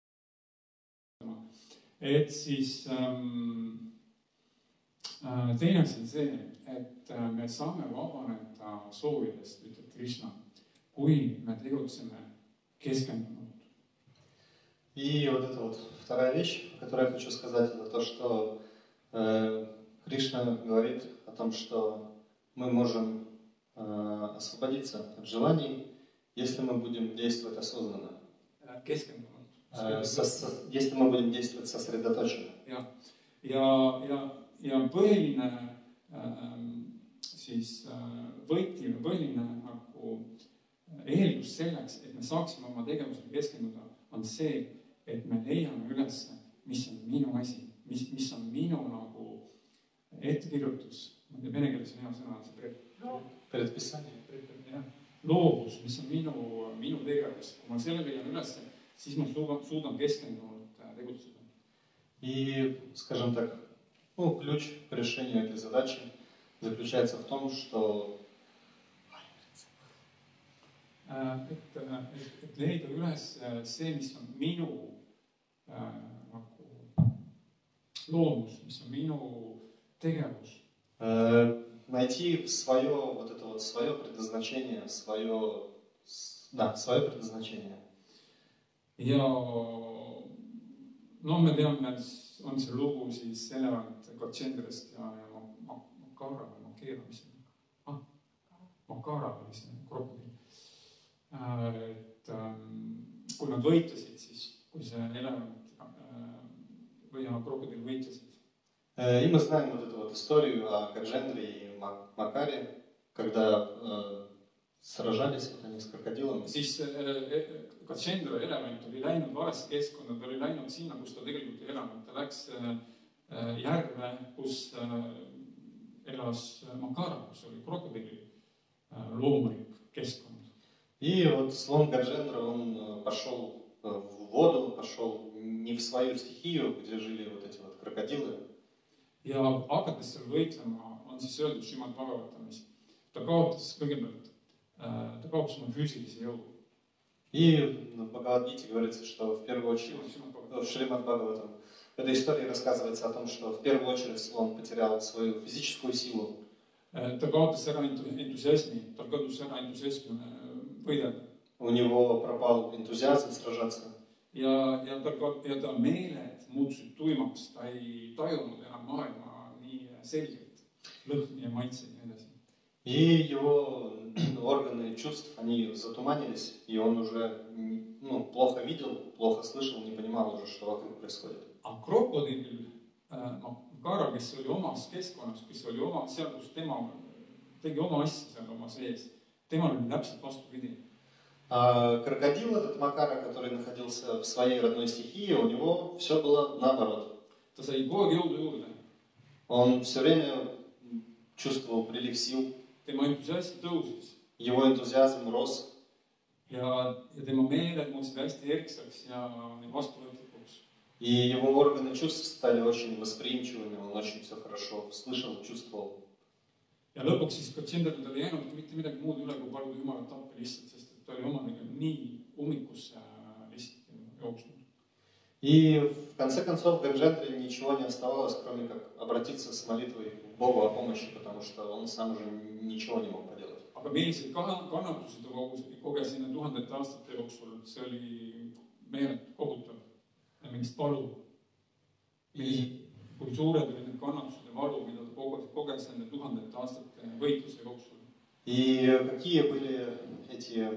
Et siis teine asi on see, et me saame vabaneda soovidest, ütleb Krishna, kui me tegutseme keskendunult. И вот это вот вторая вещь, о которой я хочу сказать, это то, что Кришна говорит о том, что мы можем освободиться от желаний, если мы будем действовать осознанно. Если мы будем действовать сосредоточенно. Ja põhiline siis võti või põhiline nagu eeldus selleks, et me saaksime oma tegevusele keskenduda, on see, et me leiame üles, mis on minu asi, mis on minu nagu ettekirjutus. Vene keeles on hea sõna, see loovus, mis on minu tegevus. Kui ma selle leian üles, siis ma suudan keskendunult tegutseda. И, скажем так, ключ к решению этой задачи заключается в том, что et leida üles see, mis on minu loomus, mis on minu tegevus. Найти свое, вот это вот свое предназначение, свое предназначение. Ja no me teame, on see lugu siis elevant Gachendrast ja Makara või Makera, mis on? Makara oli see krokodil. Et kui nad võitlesid, siis kui see elevant või krokodil võitlesid. И мы знаем вот эту вот историю о Гаджендре и Макаре, когда сражались вот они с крокодилом. Siis Gachendra elevant oli läinud valesse keskkonda, ta oli läinud sinna, kus ta tegelikult ei elanud. Ta läks järve, kus elas Makara, kus oli krokodili loomulik keskkond. И вот слон Гаджендра, он пошел в воду, пошел не в свою стихию, где жили вот эти вот крокодилы. ja hakates seal võitlema, on siis öeldud Šimad Bhagavatamis, ta kaotas kõigepealt, ta kaotas oma füüsilise jõu. И в Бхагавад-гите говорится, что в первую очередь, в Шримад Бхагаватам, в этой истории рассказывается о том, что в первую очередь он потерял свою физическую силу. Ta kaotas ära entusiasmi, tal kadus ära entusiasm võidelda. У него пропал энтузиазм сражаться. Ja ta meeled muutusid tuimaks, ta ei tajunud enam maailma nii selgelt, lõhni ja maitseid ja nii edasi. И его органы чувств, они затуманились, и он уже плохо видел, плохо слышал, не понимал уже, что вокруг происходит. Aga krokodillil, Makara, kes oli omas keskkonnas, kes oli oma seal, kus tema tegi oma asja seal oma sees, temal oli täpselt vastupidi. А крокодил, этот Макара, который находился в своей родной стихии, у него все было наоборот. Ta sai kogu aeg jõudu juurde. Он все время чувствовал прилив сил. Tema entusiasm tõusis. Его энтузиазм рос. Ja tema meeled muutusid hästi erksaks ja vastuvõtlikuks. И его органы чувств стали очень восприимчивыми, он очень все хорошо слышал, чувствовал. Ja lõpuks siis Katsindal tal ei jäänud mitte midagi muud üle, kui paluda Jumalat appi lihtsalt, sest ta oli omadega nii ummikusse lihtsalt jooksnud. И в конце концов Ганджендре ничего не оставалось, кроме как обратиться с молитвой к Богу о помощи, потому что он сам уже ничего не мог поделать. Aga milliseid kannatusi ta koges sinna tuhandete aastate jooksul, see oli meelet kohutav ja mingist valu. Kui suured olid need kannatused ja valu, mida ta koges nende tuhandete aastate võitluse jooksul. И какие были эти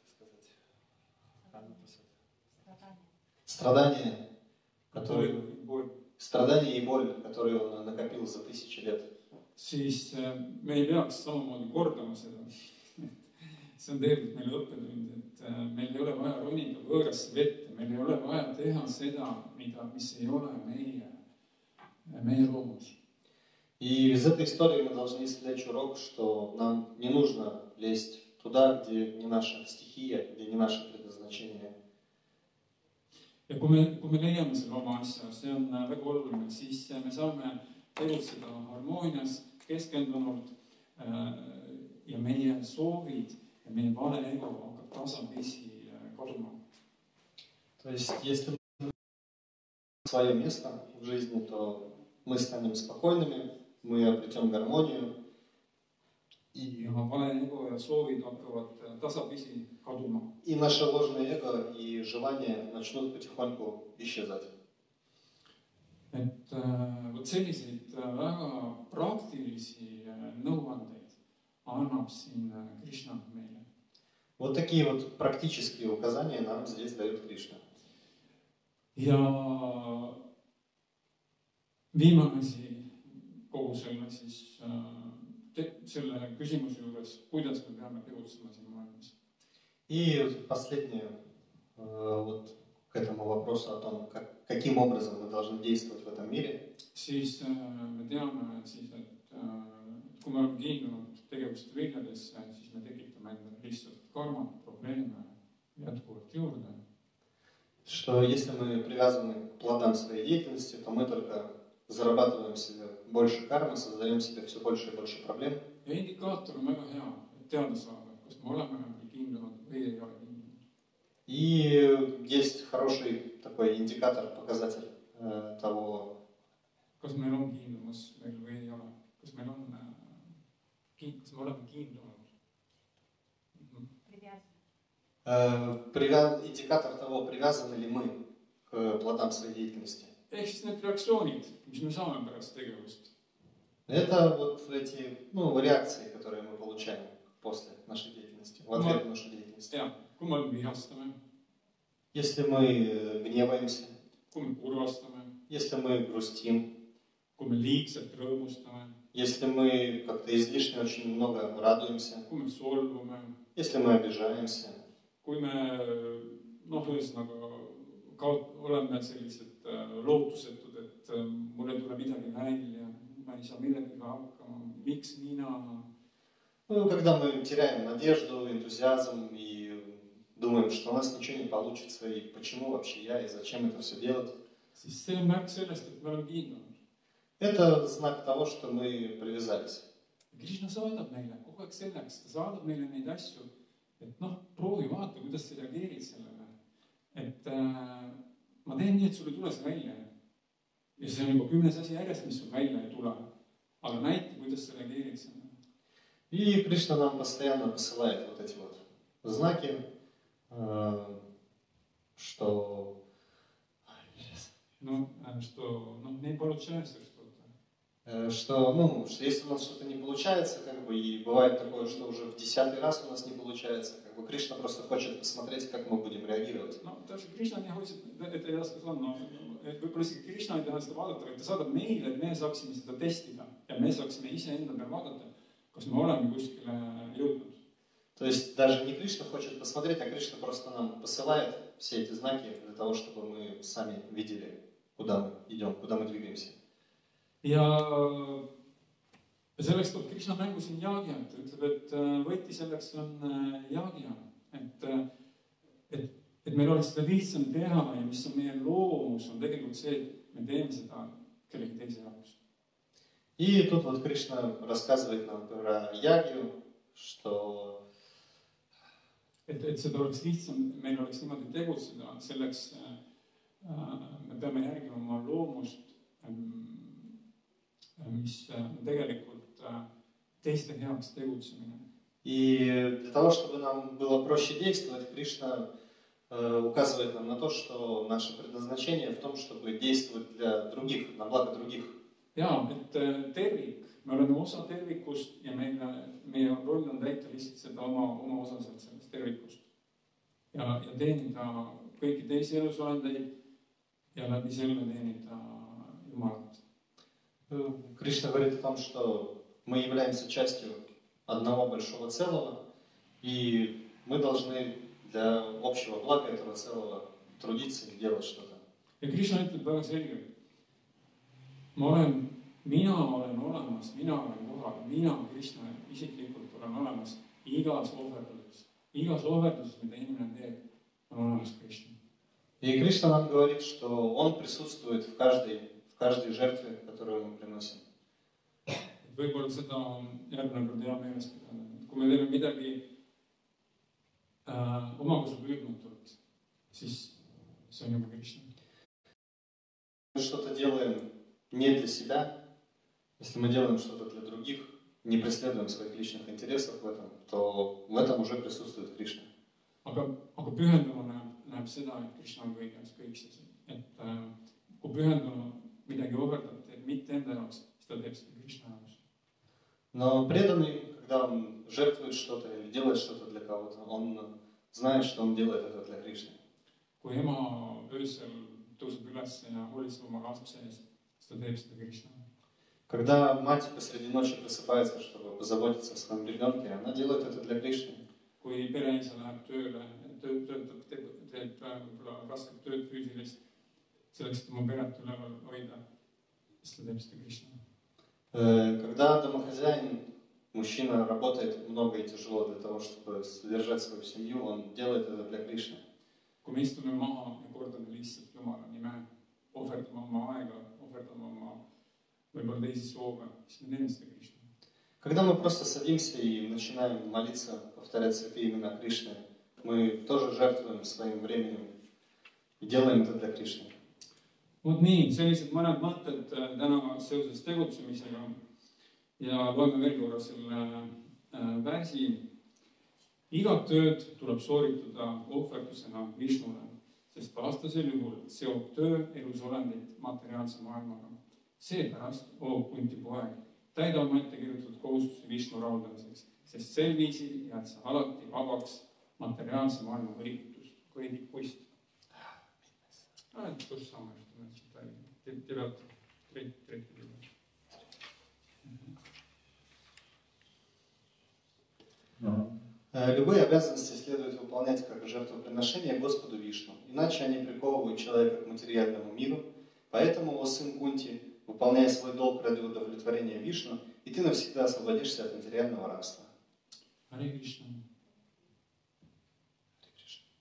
страдания, и боль, которые он накопил за тысячи лет. Siis me ei peaks samamoodi kordama seda. See on tegelikult meile õppetund, et meil ei ole vaja ronida võõrasse vette, meil ei ole vaja teha seda, mis ei ole meie loomus. И из этой истории мы должны извлечь урок, что нам не нужно лезть туда, где не наша стихия, где не наше предназначение. Ja kui me leiame selle oma asja, see on väga oluline, siis me saame tegutseda harmoonias, keskendunult ja meie soovid ja meie vale ego hakkab tasapisi kaduma. То есть, если мы найдем свое место в жизни, то мы станем спокойными, мы обретем гармонию. Ja vale ego ja soovid hakkavad tasapisi kaduma. И наше ложное эго и желания начнут потихоньку исчезать. Et võt selliseid väga praktilisi nõuandeid annab siin Krishna meile. Вот такие вот практические указания нам здесь дает Кришна. Ja viimane asi kogu selle siis selle küsimuse juures, kuidas me peame tegutsema siin maailmas. И последнее, вот к этому вопросу о том, каким образом мы должны действовать в этом мире. Siis me teame, et kui me oleme kiindunud tegevuste viljadesse, siis me tekitame endale lihtsalt karmat, probleeme jätkuvalt juurde. Что если мы привязаны к плодам своей деятельности, то мы только зарабатываем себе больше кармы, создаем себе все больше и больше проблем. Ja indikaator on väga hea, et teada saada, kas me oleme kiindunud või ei ole kiindunud. И есть хороший такой индикатор, показатель того, kas meil on kiindumus veel või ei ole, kas me oleme kiindunud. Индикатор того, привязаны ли мы к плодам своей деятельности. Ehk siis need reaktsioonid, mis me saame pärast tegevust. Это вот эти реакции, которые мы получаем после нашей деятельности, в ответ на нашу деятельность. Ja, kui me vihastame, Если мы гневаемся, kui me kurvastame, если мы грустим, kui me liigselt rõõmustame, если мы как-то излишне очень много радуемся, kui me solvume, если мы обижаемся, kui me ühesõnaga oleme sellised lootusetud, et mul ei tule midagi välja, ma ei saa millegagi hakkama, miks mina? Когда мы теряем надежду, энтузиазм и думаем, что у нас ничего не получится, и почему вообще я, и зачем это все делать, siis see on märk sellest, et me oleme kiindunud. это знак того, что мы привязались. Krishna saadab meile kogu aeg selleks, ta saadab meile neid asju, et noh, proovi vaata, kuidas sa reageerid sellele. Et ma teen nii, et sul ei tule see välja. Ja see on juba 10. asi järjest, mis sul välja ei tule. Aga näita, kuidas sa reageerid sellele. И Кришна нам постоянно посылает вот эти вот знаки, что... Ну, что, ну, не получается что-то. Что если у нас что-то не получается, как бы, и бывает такое, что уже в 10-й раз у нас не получается, как бы Кришна просто хочет посмотреть, как мы будем реагировать. No, даже Krishna не хочет, это я сказал, но võib-olla isegi Krishna ei taha seda vaadata, vaid ta saadab meile, et me saaksime seda testida ja me saaksime iseenda peal vaadata, kas me oleme kuskile jõudnud. То есть даже не Кришна хочет посмотреть, а Кришна просто нам посылает все эти знаки для того, чтобы мы сами видели, куда мы идем, куда мы двигаемся. Ja selleks tuleb Krishna mängu siin Yagya, ta ütleb, et võti selleks on Yagya, et meil oleks seda lihtsam teha ja mis on meie loomus, on tegelikult see, et me teeme seda kellegi teise jaoks. И тут вот Кришна рассказывает нам про Ягью, что et seda oleks lihtsam, meil oleks niimoodi tegutseda, selleks me peame järgima oma loomust, mis tegelikult teiste heaks tegutsemine. И для того, чтобы нам было проще действовать, Кришна указывает нам на то, что наше предназначение в том, чтобы действовать для других, на благо других. Jaa, et tervik, me oleme osa tervikust ja meie roll on täita lihtsalt seda oma osa sellest tervikust. Ja teenida kõiki teisi elusolendeid ja läbi selle teenida Jumalat. Кришна говорит о том, что мы являемся частью одного большого целого, и мы должны для общего блага этого целого трудиться и делать что-то. Ja Krishna ütleb väga selgelt, mina olen olemas, mina olen kohal, mina Krishna isiklikult olen olemas igas ohverduses. Igas ohverduses, mida inimene teeb, on olemas Krishna. И Кришна нам говорит, что Он присутствует в каждой жертве, которую мы приносим. Võib-olla seda on järgmine kord hea meeles pidada. Kui me teeme midagi omakasu püüdmatult, siis see on juba Krishna. Мы что-то делаем не для себя, если мы делаем что-то для других, не преследуем своих личных интересов в этом, то в этом уже присутствует Кришна. Aga pühenduma näeb seda, et Krishna on kõiges. Et kui pühenduma midagi ohverdab, teeb mitte enda jaoks, siis ta teeb seda Krishna jaoks. Но преданный, когда он жертвует что-то или делает что-то для кого-то, он знает, что он делает это для Кришны. Kui ema öösel tõuseb üles ja hoolitseb oma lapse eest, siis ta teeb seda Krishna. Когда мать посреди ночи просыпается, чтобы позаботиться о своем ребенке, она делает это для Кришны. Kui pereisa läheb tööle, teeb rasket tööd füüsilist, selleks, et oma peret üleval hoida, siis ta teeb seda Krishna. Когда домохозяин, мужчина, работает много и тяжело для того, чтобы содержать свою семью, он делает это для Кришны. Kui me istume maha ja kordame lihtsalt Jumala nime, ohverdame oma aega, ohverdame oma võib-olla teisi soove, siis me teeme seda Krishna. Когда мы просто садимся и начинаем молиться, повторять святые имена Кришны, мы тоже жертвуем своим временем и делаем это для Кришны. Vot nii, sellised mõned mõtted täna seoses tegutsemisega ja loeme veel korra selle värsi. Igat tööd tuleb sooritada ohverdusena Vishnule, sest vastasel juhul seob töö elusolendit materiaalse maailmaga. Seepärast, Kunti poeg, täida oma ette kirjutatud kohustusi Vishnu rahuldamiseks, sest sel viisil jääd sa alati vabaks materiaalse maailma võidikust. То же самое, что мы читали. 9-3. Любые обязанности следует выполнять как жертвоприношение Господу Вишну, иначе они приковывают человека к материальному миру. Поэтому, о сын Кунти, выполняй свой долг ради удовлетворения Вишну, и ты навсегда освободишься от материального рабства. Харе Кришна.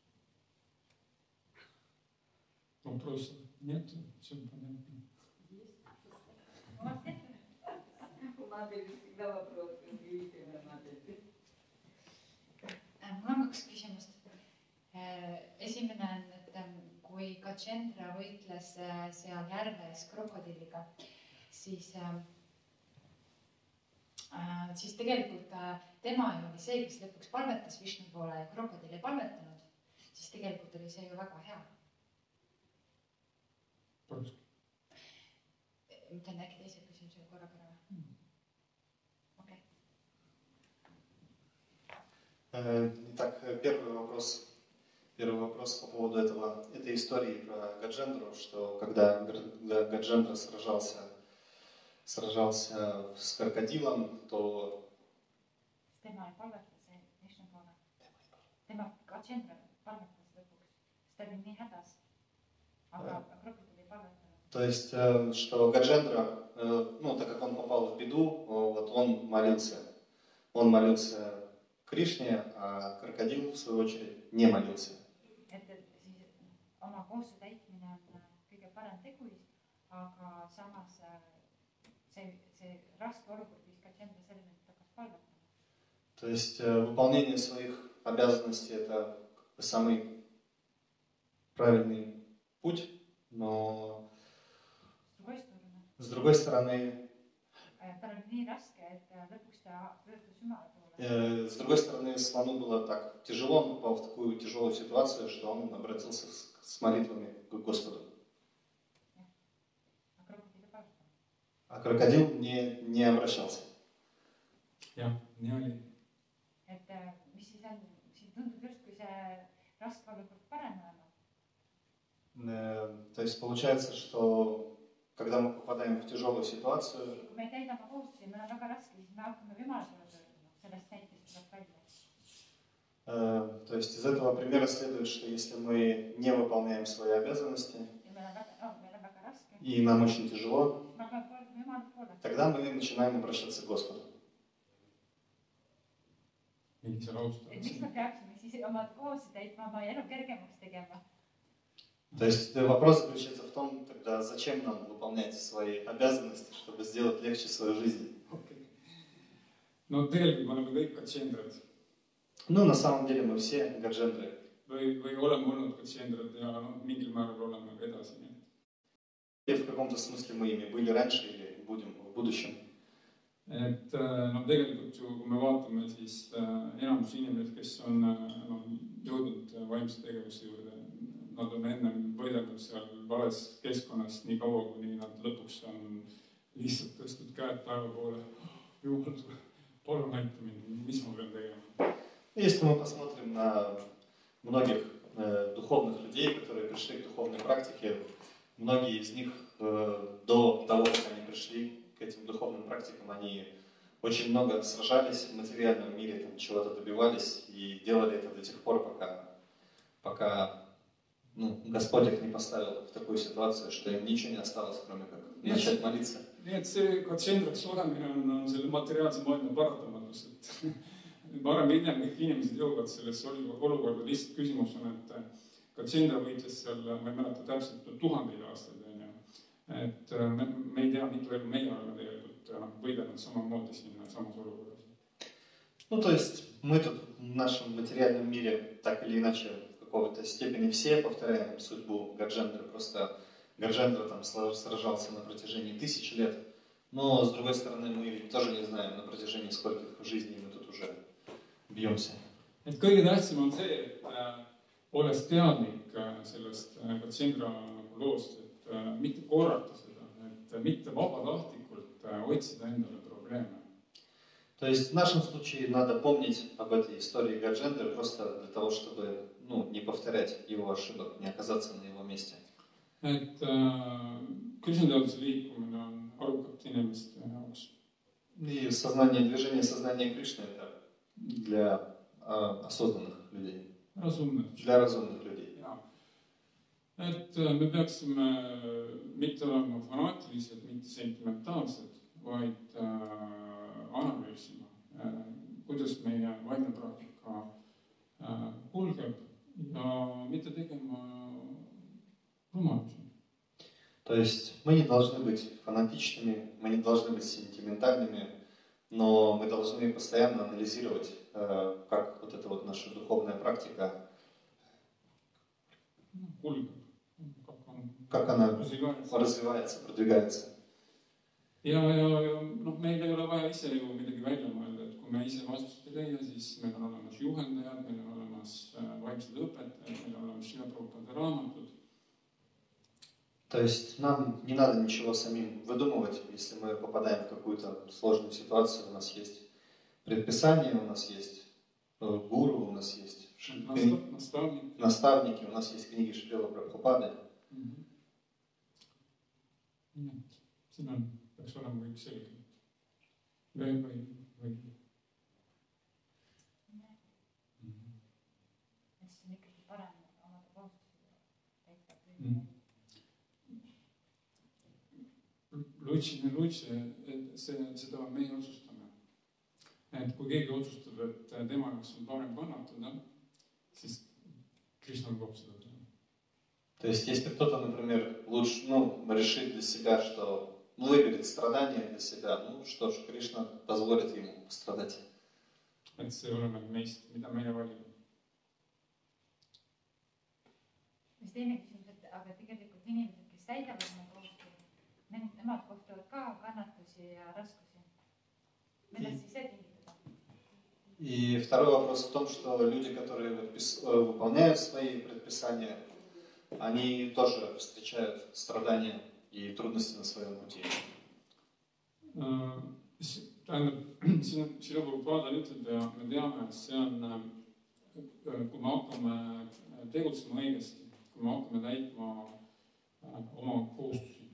Вопросов нет? Все понятно. У Матери всегда вопросы, удивительно, Матери. Mul on kaks küsimust. Esimene on, et kui Kachendra võitles seal järves krokodilliga, siis tegelikult tema ju oli see, kes lõpuks palvetas Vishnu poole ja krokodill ei palvetanud, siis tegelikult oli see ju väga hea. Mõtlen äkki teise küsimusega korraga ära. Okei. Итак, первый вопрос по поводу этой истории про Гаджендру, что когда Гаджендра сражался с крокодилом, то... Tema ei palvetas Vishnu poole. Tema Kachendra palvetas lõpuks. Ta oli nii hädas, aga krokodill ei palvetanud. То есть, что Гаджендра, так как он попал в беду, вот он молился Кришне, а крокодил, в свою очередь, не молился. Et siis oma kohuse täitmine on kõige parem teguis, aga samas see raske olukord viis Kachendra selleni, et hakkas palvetama. То есть, выполнение своих обязанностей – это самый правильный путь, но с другой стороны, с другой стороны, слону было так тяжело, он попал в такую тяжелую ситуацию, что он обратился с молитвами к Господу. А крокодил не обращался. Jah, nii oli. Et mis siis on, siin tundub justkui see raske olukord parem olema. То есть получается, что когда мы попадаем в тяжелую ситуацию, kui me ei täida oma kohustusi, meil on väga raske, siis me hakkame Jumala poole pöörduma, sellest näitest tuleb välja. То есть из этого примера следует, что если мы не выполняем свои обязанности, и нам очень тяжело, тогда мы начинаем обращаться к Господу. Miks me peaksime siis oma kohustusi täitma, oma elu kergemaks tegema? То есть вопрос заключается в том, тогда зачем нам выполнять свои обязанности, чтобы сделать легче свою жизнь. No tegelikult me oleme kõik Kachendrad. На самом деле мы все Гаджендры. Või oleme olnud Kachendrad ja mingil määral oleme ka edasi. И в каком-то смысле мы ими были раньше или будем в будущем. Et tegelikult ju, kui me vaatame, siis enamus inimesed, kes on jõudnud vaimse tegevuse juurde, nad on ennem võidelnud seal vales keskkonnas nii kaua, kuni nad lõpuks on lihtsalt tõstnud käed taeva poole. Jumal, palun aita mind, mis ma pean tegema? Если мы посмотрим на многих духовных людей, которые пришли к духовной практике, многие из них до того, как они пришли к этим духовным практикам, они очень много сражались в материальном мире, там, чего-то добивались и делали это до тех пор, пока Господь их не поставил в такую ситуацию, что им ничего не осталось, кроме как начать молиться. Nii et see Kachendraks olemine on selle materiaalse maailma paratamatus, et varem hiljem kõik inimesed jõuavad sellesse olukorda. Lihtsalt küsimus on, et Kachendra võitles seal, ma ei mäleta täpselt, 1000 aastaid. Et me ei tea, mitu elu meie oleme tegelikult võidelnud samamoodi sinna samas olukorras. То есть мы тут в нашем материальном мире так или иначе в какой-то степени все повторяем судьбу Гаджендры. Просто Гаджендра там сражался на протяжении 1000 лет. Но с другой стороны мы тоже не знаем, на протяжении скольких жизней мы тут уже бьемся. Et kõige tähtsam on see, et olles teadlik sellest Kachendra loost, et mitte korrata seda, et mitte vabatahtlikult otsida endale probleeme. То есть в нашем случае надо помнить об этой истории Гаджендры просто для того, чтобы не повторять его ошибок, не оказаться на его месте. Et Krishna-teaduse liikumine on arukate inimeste jaoks. И движение сознания Кришны – это для осознанных людей. Для разумных людей. Et me peaksime mitte olema fanaatilised, mitte sentimentaalsed, vaid analüüsima, kuidas meie vaimne praktika kulgeb ja mitte tegema rumalat. есть мы не должны быть фанатичными, мы не должны быть сентиментальными, но мы должны постоянно анализировать, как вот эта вот наша духовная практика, kulgeb, как она развивается. развивается, продвигается. Ja noh, meil ei ole vaja ise ju midagi välja mõelda, et kui me ise vastust ei leia, siis meil on olemas juhendajad, meil on olemas vaimsed õpetajad, meil on olemas Šrila Prabhupada raamatud. То есть нам не надо ничего самим выдумывать, если мы попадаем в какую-то сложную ситуацию. У нас есть предписание, у нас есть гуру, у нас есть наставники, у нас есть книги Шрила Прабхупады. Siin on, peaks olema kõik selge. Või. siis on ikkagi parem omada kohustusi täita. Seda meie otsustame. Et kui keegi otsustab, et tema jaoks on parem kannatada, siis Krishna lubab seda teha. То есть, если кто-то, например, лучше, решит для себя, что выберет страдания для себя, что ж, Кришна позволит ему страдать. Et see oleneb meist, mida meie valime. Mis teine küsimus, aga tegelikult inimesed, kes täidavad oma kohustusi, nemad kohtavad ka kannatusi ja raskusi. Millest siis see tingitud on? И второй вопрос в том, что люди, которые выполняют свои предписания, они тоже встречают страдания и трудности на своем пути. Tähendab, siin Šrila Prabhupada ütleb ja me teame, et see on, kui me hakkame tegutsema õigesti, kui me hakkame täitma oma kohustusi.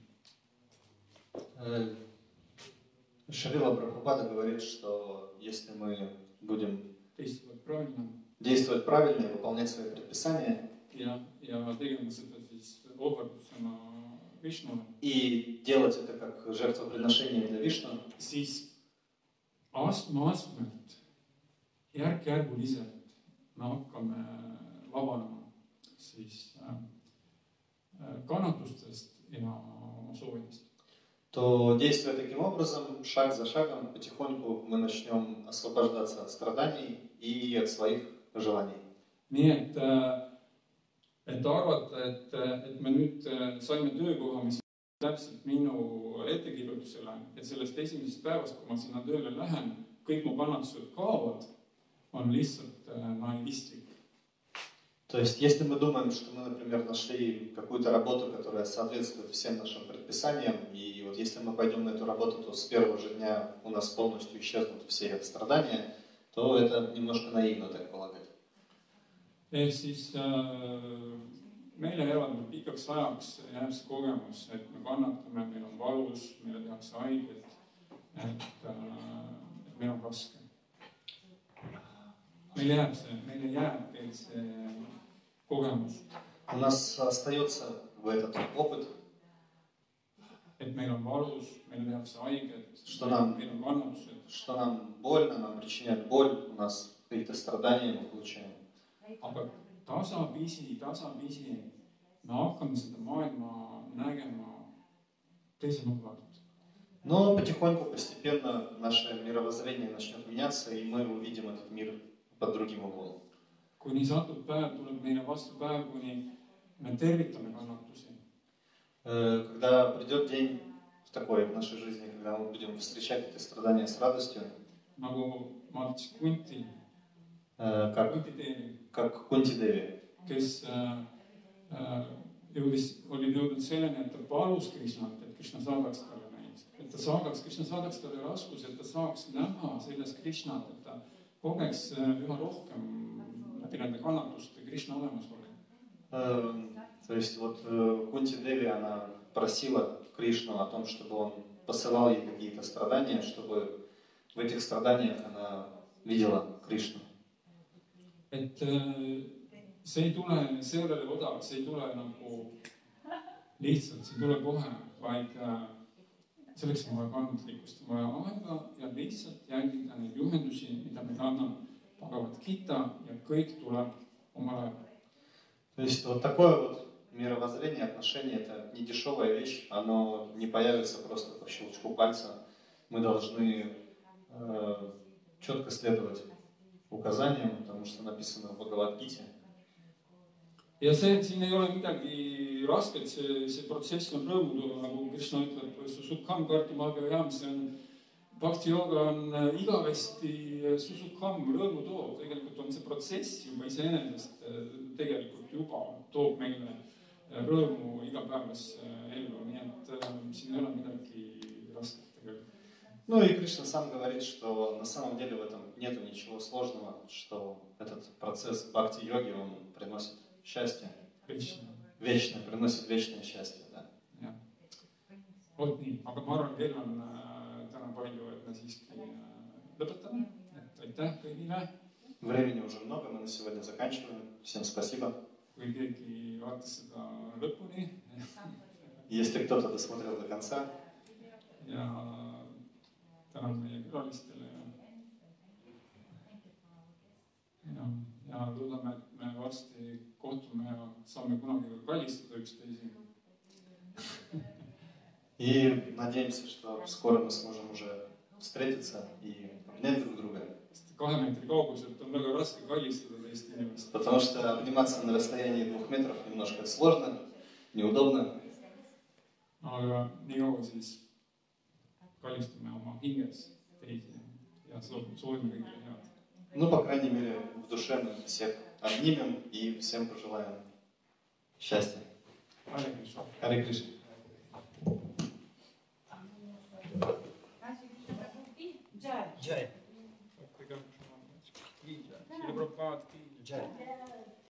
Шрила Прабхупада говорит, что если мы будем действовать правильно и выполнять свои предписания, ja tegema seda siis ohverdusena Vishnule. И делать это как жертвоприношение для Вишну. Siis astmelt, järk-järguliselt me hakkame vabanema siis kannatustest ja oma soovidest. То, действуя таким образом, шаг за шагом, потихоньку мы начнем освобождаться от страданий и от своих желаний. Nii et arvata, et me nüüd saime töökoha, mis täpselt minu ettekirjutusele, et sellest esimesest päevast, kui ma sinna tööle lähen, kõik mu kannatused kaovad, on lihtsalt naivistlik. То есть, если мы думаем, что мы, например, нашли какую-то работу, которая соответствует всем нашим предписаниям, и вот если мы пойдем на эту работу, то с первого же дня у нас полностью исчезнут все страдания, то это немножко наивно так полагать. Ehk siis meile jäävad pikaks ajaks jääb see kogemus, et me kannatame, meil on valus, meile tehakse haiget, et meil on raske. Meile jääb see kogemus. У нас остается этот опыт, et meil on valus, meile tehakse haiget, meil on kannatused. Что нам больно, нам причиняют боль, у нас какие-то страдания мы получаем. Aga tasapisi me hakkame seda maailma nägema teise nurgalt. Но потихоньку, постепенно наше мировоззрение начнет меняться, и мы увидим этот мир под другим углом. Kuni satub päev, tuleb meile vastu päev, kuni me tervitame kannatusi. Когда придет день такой в нашей жизни, когда мы будем встречать эти страдания с радостью, nagu Marts Kunti, как Кунти Деви, kes oli jõudnud selleni, et ta palus Krishnat, et Krishna saadaks talle neid. Et Krishna saadaks talle raskusi, et ta saaks näha selles Krishnat, et ta kogeks üha rohkem läbi nende kannatuste Krishna olemasolu. То есть вот Кунти Деви, она просила Кришну о том, чтобы он посылал ей какие-то страдания, чтобы в этих страданиях она видела Кришну. Et see ei ole odav, see ei tule nagu lihtsalt, see ei tule kohe, vaid selleks on vaja kannatlikkust, on vaja aega ja lihtsalt jälgida neid juhendusi, mida meil annab Bhagavad Gita ja kõik tuleb omal ajal. То есть вот такое вот мировоззрение, отношения – это не дешевая вещь, оно не появится просто по щелчку пальца. Мы должны четко следовать указаниям, потому что написано в Бхагавад-гите. ja siin ei ole midagi rasket, see protsess on rõõmutoo, nagu Krishna ütleb, susukham kartumagayam, see on, bhakti jooga on igavesti susukham, rõõmutoo, tegelikult on see protsess juba iseenesest tegelikult juba toob meile rõõmu igapäevasse ellu, nii et siin ei ole midagi rasket tegelikult. Ну и Кришна сам говорит, что на самом деле в этом нету ничего сложного, что этот процесс бхакти-йоги, он приносит счастье. Вечное, приносит вечное счастье, да. jah, vot nii, aga ma arvan, kell on täna palju, et me siiski lõpetame, et aitäh kõigile. Времени уже много, мы на сегодня заканчиваем. Всем спасибо. Kui keegi vaatas seda lõpuni Если кто-то досмотрел до конца, ja tänan meie külalistele ja loodame, et me varsti kohtume ja saame kunagi veel kallistada üksteisi. И надеемся, что скоро мы сможем уже встретиться и обнять друг друга. 2 meetri kauguselt on väga raske kallistada teist inimest. Потому что обниматься на расстоянии 2 метров немножко сложно, неудобно. Aga nii kaua siis kallistame oma hinges teisi ja soovime kõigile head. Ну, по крайней мере, в душе мы всех обнимем и всем пожелаем счастья. Hare Krishna. Харе Кришна. Jai. Jai. Prabhupada ki. Jai.